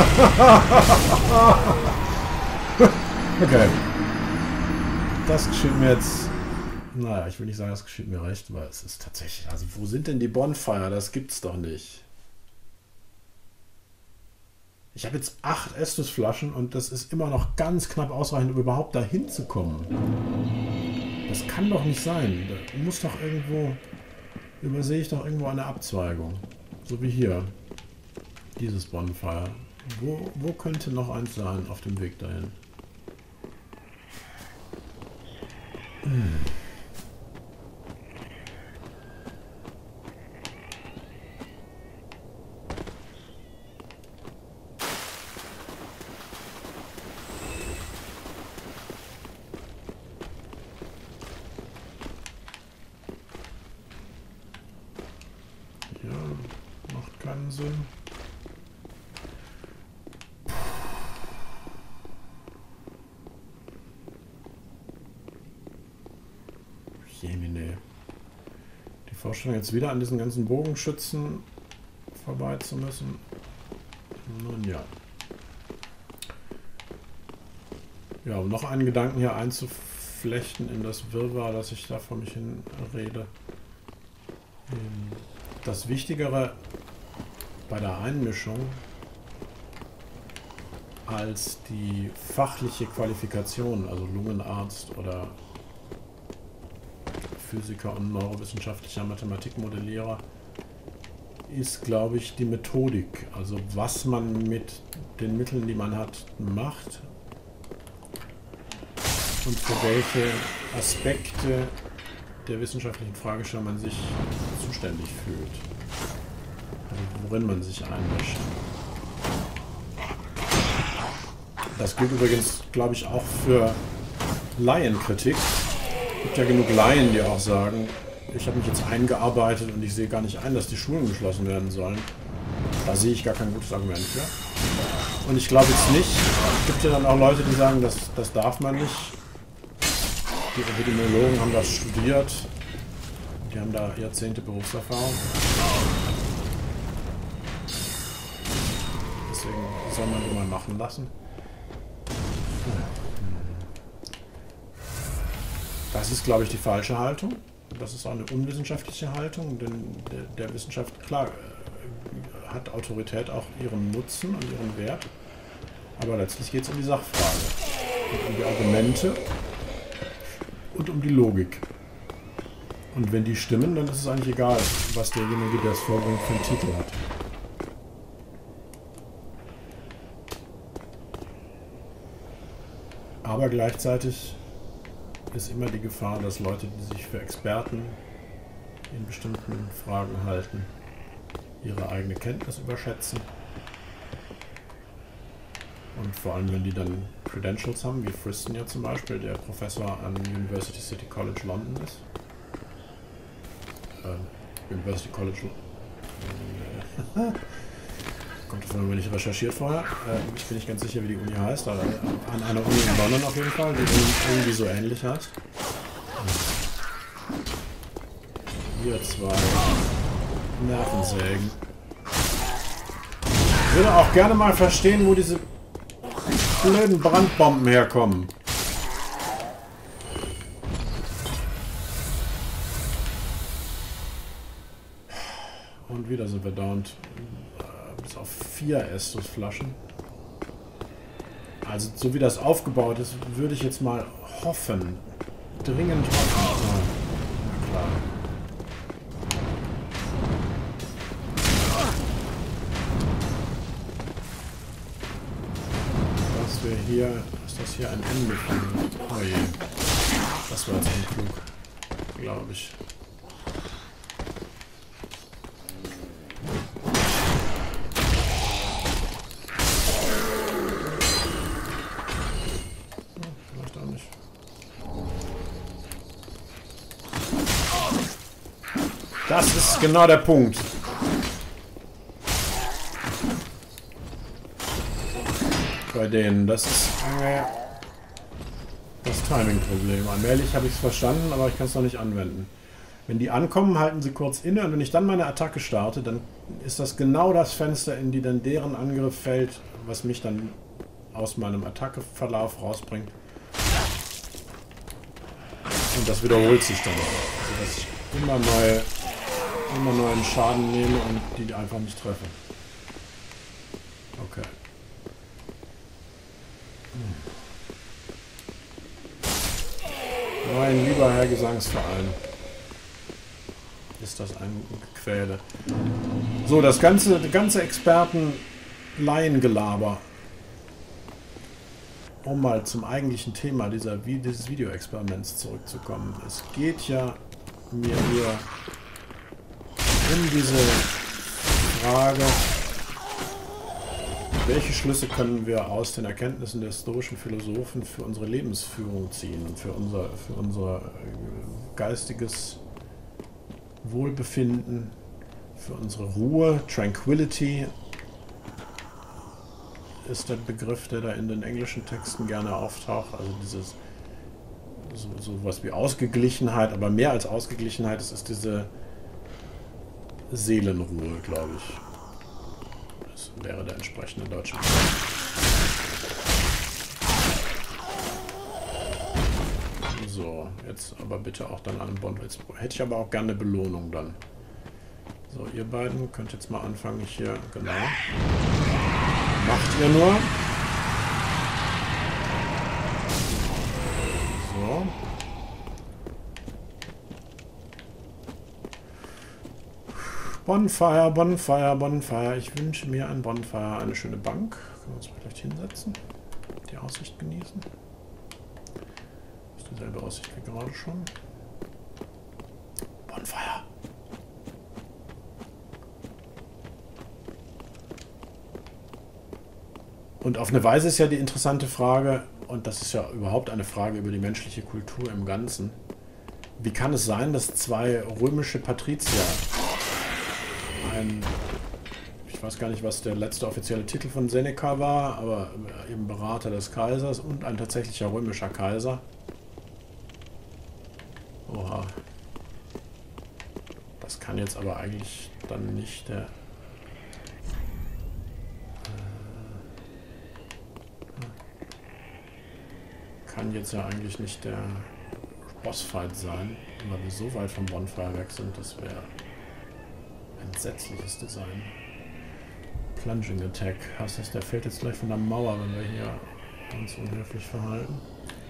Okay. Das geschieht mir jetzt... Naja, ich will nicht sagen, das geschieht mir recht, weil es ist tatsächlich... Also wo sind denn die Bonfire? Das gibt's doch nicht. Ich habe jetzt acht Estus-Flaschen und das ist immer noch ganz knapp ausreichend, um überhaupt dahin zu kommen. Das kann doch nicht sein. Da muss doch irgendwo... Übersehe ich doch irgendwo eine Abzweigung. So wie hier. Dieses Bonfire. Wo, wo könnte noch eins sein auf dem Weg dahin? Hm. Sinn. Jemine. Die Vorstellung, jetzt wieder an diesen ganzen Bogenschützen vorbei zu müssen. Nun ja. Ja, um noch einen Gedanken hier einzuflechten in das Wirrwarr, das ich da vor mich hin rede. Das Wichtigere bei der Einmischung als die fachliche Qualifikation, also Lungenarzt oder Physiker und neurowissenschaftlicher Mathematikmodellierer, ist, glaube ich, die Methodik. Also was man mit den Mitteln, die man hat, macht und für welche Aspekte der wissenschaftlichen Fragestellung man sich zuständig fühlt. Worin man sich einmischt. Das gilt übrigens, glaube ich, auch für Laienkritik. Es gibt ja genug Laien, die auch sagen, ich habe mich jetzt eingearbeitet und ich sehe gar nicht ein, dass die Schulen geschlossen werden sollen. Da sehe ich gar kein gutes Argument für. Und ich glaube jetzt nicht, es gibt ja dann auch Leute, die sagen, das, das darf man nicht. Die Epidemiologen haben das studiert. Die haben da Jahrzehnte Berufserfahrung. Deswegen soll man die mal machen lassen. Das ist, glaube ich, die falsche Haltung. Das ist auch eine unwissenschaftliche Haltung, denn der, der Wissenschaft, klar, hat Autorität auch ihren Nutzen und ihren Wert. Aber letztlich geht es um die Sachfrage. Und um die Argumente und um die Logik. Und wenn die stimmen, dann ist es eigentlich egal, was derjenige, der es vorbringt, für einen Titel hat. Aber gleichzeitig ist immer die Gefahr, dass Leute, die sich für Experten in bestimmten Fragen halten, ihre eigene Kenntnis überschätzen. Und vor allem, wenn die dann Credentials haben, wie Friston ja zum Beispiel, der Professor an University City College London ist. Äh, University College London. Kommt davon, wenn ich recherchiert vorher. Äh, ich bin nicht ganz sicher, wie die Uni heißt, aber an einer Uni in London auf jeden Fall, die irgendwie so ähnlich hat. Hier zwei Nervensägen. Ich würde auch gerne mal verstehen, wo diese blöden Brandbomben herkommen. Und wieder sind wir downed. Bis auf vier Estus-Flaschen. Also, so wie das aufgebaut ist, würde ich jetzt mal hoffen. Dringend hoffen. Na klar. Dass wir hier. Ist das hier ein Ende von. Oh je. Das war jetzt unklug. Glaube ich. Das ist genau der Punkt. Bei denen. Das ist äh, das Timing-Problem. Allmählich habe ich es verstanden, aber ich kann es noch nicht anwenden. Wenn die ankommen, halten sie kurz inne und wenn ich dann meine Attacke starte, dann ist das genau das Fenster, in die dann deren Angriff fällt, was mich dann aus meinem Attackeverlauf rausbringt. Und das wiederholt sich dann. Also, dass ich immer neue immer neuen Schaden nehme und die einfach nicht treffe. Okay. Hm. Mein lieber Herr Gesangsverein. Ist das ein Quäle. So, das ganze, ganze Experten-Laiengelaber. Um mal zum eigentlichen Thema dieser, dieses Videoexperiments zurückzukommen. Es geht ja mir hier um diese Frage, welche Schlüsse können wir aus den Erkenntnissen der historischen Philosophen für unsere Lebensführung ziehen, für unser, für unser geistiges Wohlbefinden, für unsere Ruhe. Tranquility ist der Begriff, der da in den englischen Texten gerne auftaucht, also dieses so, so was wie Ausgeglichenheit, aber mehr als Ausgeglichenheit, es ist diese Seelenruhe, glaube ich. Das wäre der entsprechende deutsche Begriff. So, jetzt aber bitte auch dann einen Bond. Jetzt hätte ich aber auch gerne eine Belohnung dann. So, ihr beiden könnt jetzt mal anfangen hier. Genau. Macht ihr nur. So. Bonfire, Bonfire, Bonfire. Ich wünsche mir ein Bonfire, eine schöne Bank. Können wir uns vielleicht hinsetzen? Die Aussicht genießen. Das ist dieselbe Aussicht wie gerade schon. Bonfire. Und auf eine Weise ist ja die interessante Frage, und das ist ja überhaupt eine Frage über die menschliche Kultur im Ganzen, wie kann es sein, dass zwei römische Patrizier, ein, ich weiß gar nicht, was der letzte offizielle Titel von Seneca war, aber eben Berater des Kaisers und ein tatsächlicher römischer Kaiser, oha, das kann jetzt aber eigentlich dann nicht der... Kann jetzt ja eigentlich nicht der Bossfight sein, weil wir so weit vom Bonfire weg sind, das wäre entsetzliches Design. Plunging Attack. Heißt das, der fällt jetzt gleich von der Mauer, wenn wir hier uns unhöflich verhalten.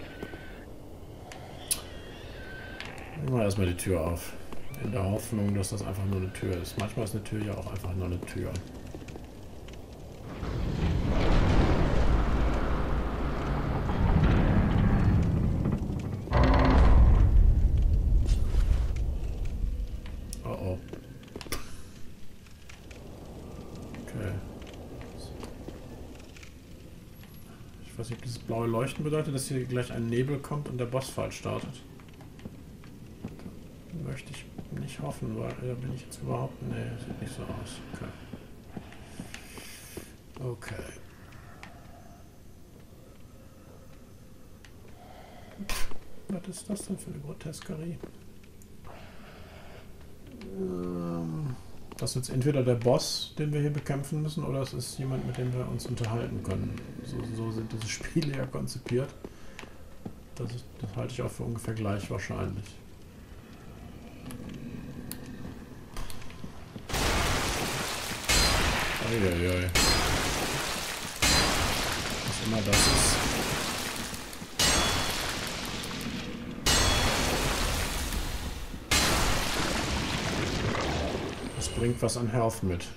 Nehmen wir erstmal die Tür auf. In der Hoffnung, dass das einfach nur eine Tür ist. Manchmal ist eine Tür ja auch einfach nur eine Tür. Ich weiß nicht, ob dieses blaue Leuchten bedeutet, dass hier gleich ein Nebel kommt und der Bossfight startet. Möchte ich nicht hoffen, weil da bin ich jetzt überhaupt... Nee, sieht nicht so aus. Okay. Okay. Was ist das denn für eine Groteskerie? Ähm... Das ist jetzt entweder der Boss, den wir hier bekämpfen müssen, oder es ist jemand, mit dem wir uns unterhalten können. So, so sind diese Spiele ja konzipiert. Das, ist, das halte ich auch für ungefähr gleich wahrscheinlich. Uiuiui. Was immer das ist. Bringt was an Health mit.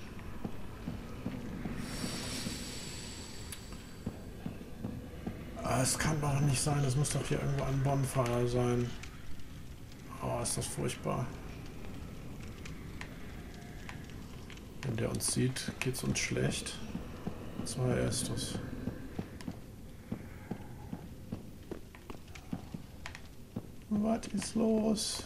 Aber es kann doch nicht sein, es muss doch hier irgendwo ein Bonfire sein. Oh, ist das furchtbar. Wenn der uns sieht, geht's uns schlecht. Das war erstes. Was ist los?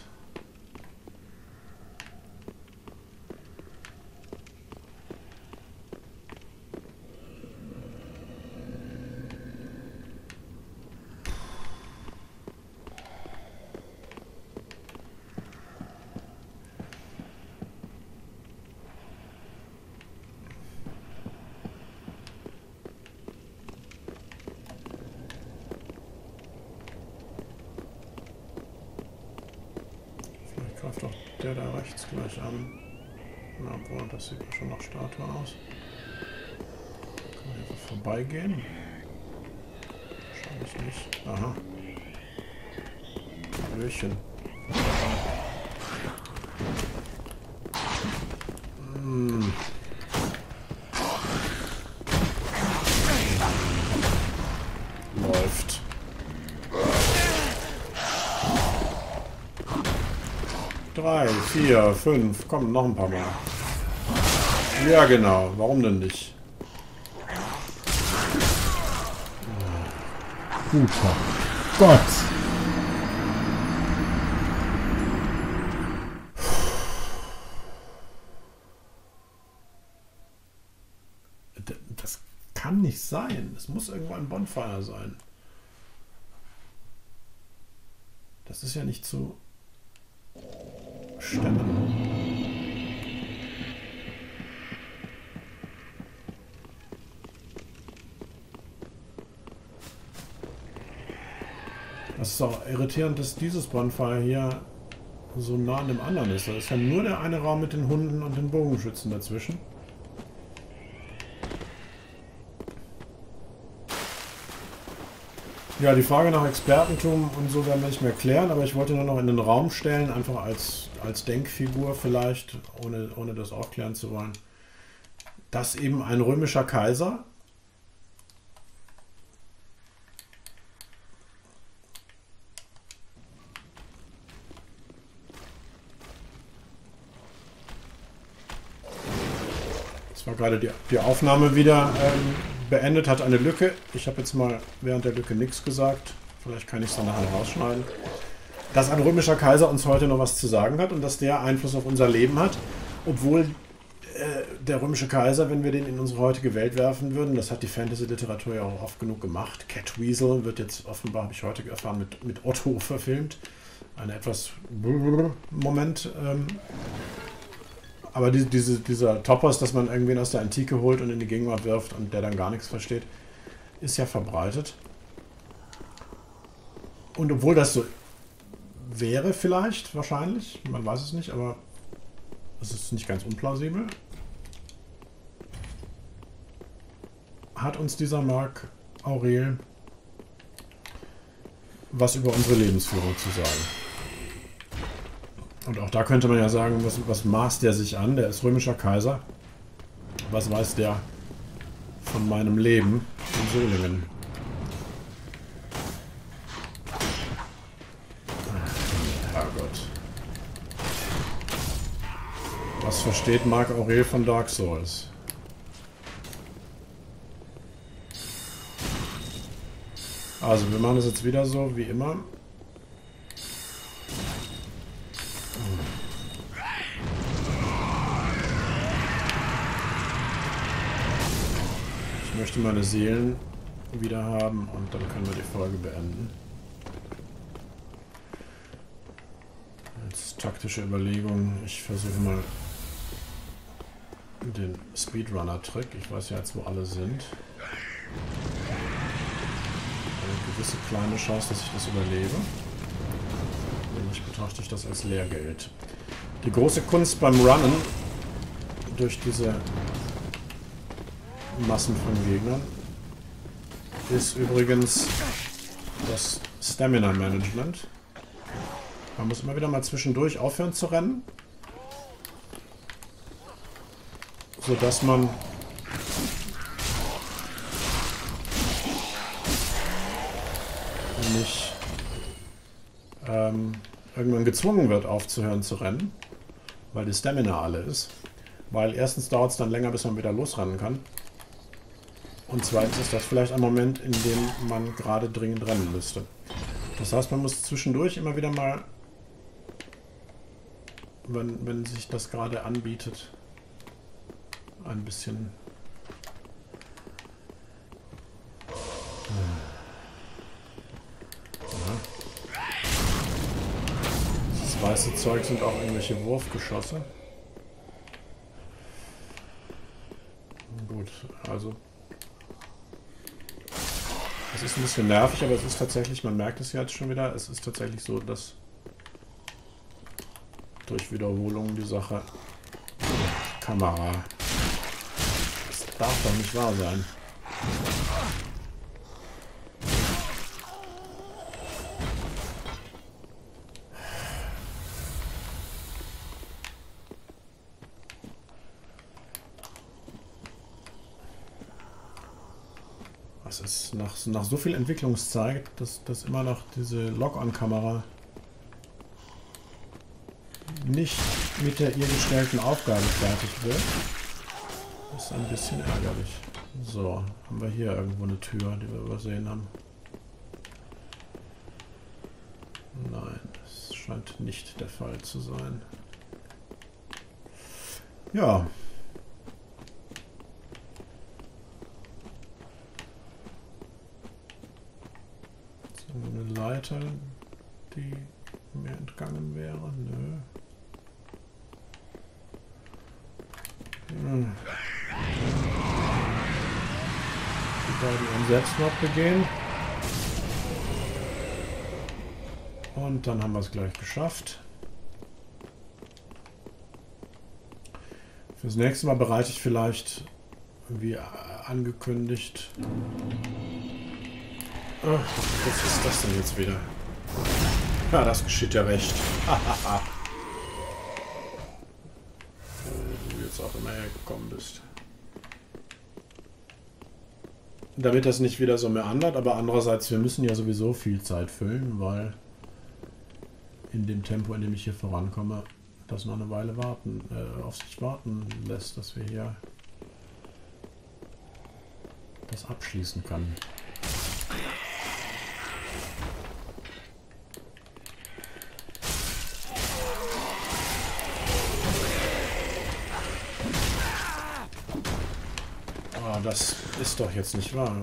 Greift doch der da rechts gleich an. Na, obwohl, das sieht schon nach Statue aus. Kann man hier vorbeigehen? Wahrscheinlich nicht. Aha. Hallöchen. Hm. Läuft. Drei, vier, fünf. Komm, noch ein paar Mal. Ja, genau. Warum denn nicht? Guter Gott! Das kann nicht sein. Es muss irgendwo ein Bonfire sein. Das ist ja nicht zu stemmen. Das ist auch irritierend, dass dieses Bonfire hier so nah an dem anderen ist. Da ist ja nur der eine Raum mit den Hunden und den Bogenschützen dazwischen. Ja, die Frage nach Expertentum und so werden wir nicht mehr klären, aber ich wollte nur noch in den Raum stellen, einfach als, als Denkfigur vielleicht, ohne, ohne das aufklären zu wollen, dass eben ein römischer Kaiser das war gerade die, die Aufnahme wieder, ähm, beendet hat eine Lücke. Ich habe jetzt mal während der Lücke nichts gesagt. Vielleicht kann ich es dann nachher rausschneiden. Dass ein römischer Kaiser uns heute noch was zu sagen hat und dass der Einfluss auf unser Leben hat. Obwohl äh, der römische Kaiser, wenn wir den in unsere heutige Welt werfen würden, das hat die Fantasy-Literatur ja auch oft genug gemacht. Catweasel wird jetzt offenbar, habe ich heute erfahren, mit, mit Otto verfilmt. Ein etwas Moment. Ähm, aber die, diese, dieser Topos, dass man irgendwen aus der Antike holt und in die Gegenwart wirft und der dann gar nichts versteht, ist ja verbreitet. Und obwohl das so wäre vielleicht, wahrscheinlich, man weiß es nicht, aber es ist nicht ganz unplausibel, hat uns dieser Marc Aurel was über unsere Lebensführung zu sagen. Und auch da könnte man ja sagen, was, was maßt der sich an? Der ist römischer Kaiser. Was weiß der von meinem Leben in Solingen? Herrgott. Was versteht Marc Aurel von Dark Souls? Also, wir machen das jetzt wieder so, wie immer. Ich möchte meine Seelen wieder haben und dann können wir die Folge beenden. Als taktische Überlegung, ich versuche mal den Speedrunner-Trick. Ich weiß ja jetzt, wo alle sind. Eine gewisse kleine Chance, dass ich das überlebe. Nämlich betrachte ich das als Lehrgeld. Die große Kunst beim Runnen durch diese Massen von Gegnern ist übrigens das Stamina Management. Man muss immer wieder mal zwischendurch aufhören zu rennen, sodass man nicht ähm, irgendwann gezwungen wird aufzuhören zu rennen, weil die Stamina alle ist. Weil erstens dauert es dann länger, bis man wieder losrennen kann. Und zweitens ist das vielleicht ein Moment, in dem man gerade dringend rennen müsste. Das heißt, man muss zwischendurch immer wieder mal, wenn, wenn sich das gerade anbietet, ein bisschen ja. Das weiße Zeug sind auch irgendwelche Wurfgeschosse. Gut, also es ist ein bisschen nervig, aber es ist tatsächlich, man merkt es ja jetzt schon wieder, es ist tatsächlich so, dass durch Wiederholungen die Sache Kamera. Das darf doch nicht wahr sein. Es ist nach, nach so viel Entwicklungszeit, dass, dass immer noch diese Lock-on-Kamera nicht mit der ihr gestellten Aufgabe fertig wird. Das ist ein bisschen ärgerlich. So, haben wir hier irgendwo eine Tür, die wir übersehen haben? Nein, das scheint nicht der Fall zu sein. Ja. Eine Leiter, die mir entgangen wäre? Nö. Hm. Die beiden einen Selbstmord begehen. Und dann haben wir es gleich geschafft. Fürs nächste Mal bereite ich vielleicht, wie angekündigt, ach, was ist das denn jetzt wieder? Ja, das geschieht ja recht. Wo du jetzt auch immer hergekommen bist. Damit das nicht wieder so meandert, aber andererseits, wir müssen ja sowieso viel Zeit füllen, weil in dem Tempo, in dem ich hier vorankomme, das noch eine Weile warten, äh, auf sich warten lässt, dass wir hier das abschließen kann. Oh, das ist doch jetzt nicht wahr.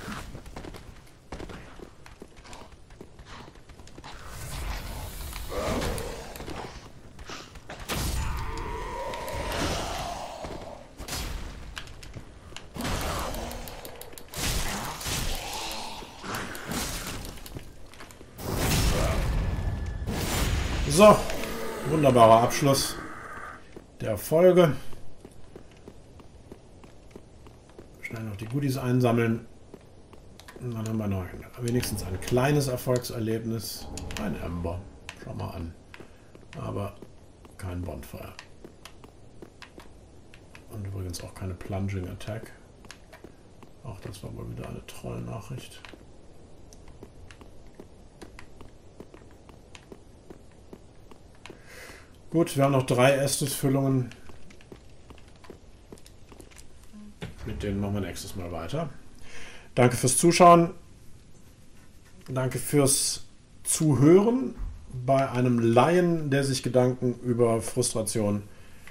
So, wunderbarer Abschluss der Folge. Schnell noch die Goodies einsammeln. Und dann haben wir noch wenigstens ein kleines Erfolgserlebnis. Ein Ember. Schau mal an. Aber kein Bonfire. Und übrigens auch keine Plunging Attack. Auch das war wohl wieder eine Trollnachricht. Gut, wir haben noch drei Estus-Füllungen. Mit denen machen wir nächstes Mal weiter. Danke fürs Zuschauen. Danke fürs Zuhören bei einem Laien, der sich Gedanken über Frustration,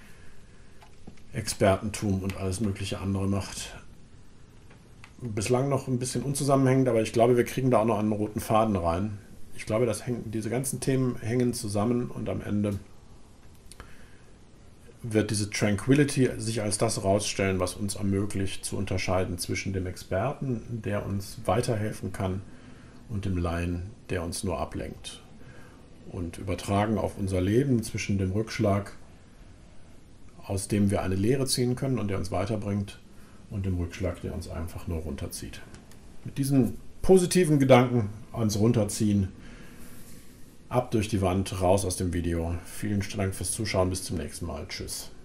Expertentum und alles mögliche andere macht. Bislang noch ein bisschen unzusammenhängend, aber ich glaube, wir kriegen da auch noch einen roten Faden rein. Ich glaube, das hängt, diese ganzen Themen hängen zusammen und am Ende wird diese Tranquility sich als das herausstellen, was uns ermöglicht, zu unterscheiden zwischen dem Experten, der uns weiterhelfen kann, und dem Laien, der uns nur ablenkt. Und übertragen auf unser Leben zwischen dem Rückschlag, aus dem wir eine Lehre ziehen können und der uns weiterbringt, und dem Rückschlag, der uns einfach nur runterzieht. Mit diesen positiven Gedanken ans Runterziehen, ab durch die Wand, raus aus dem Video. Vielen Dank fürs Zuschauen, bis zum nächsten Mal. Tschüss.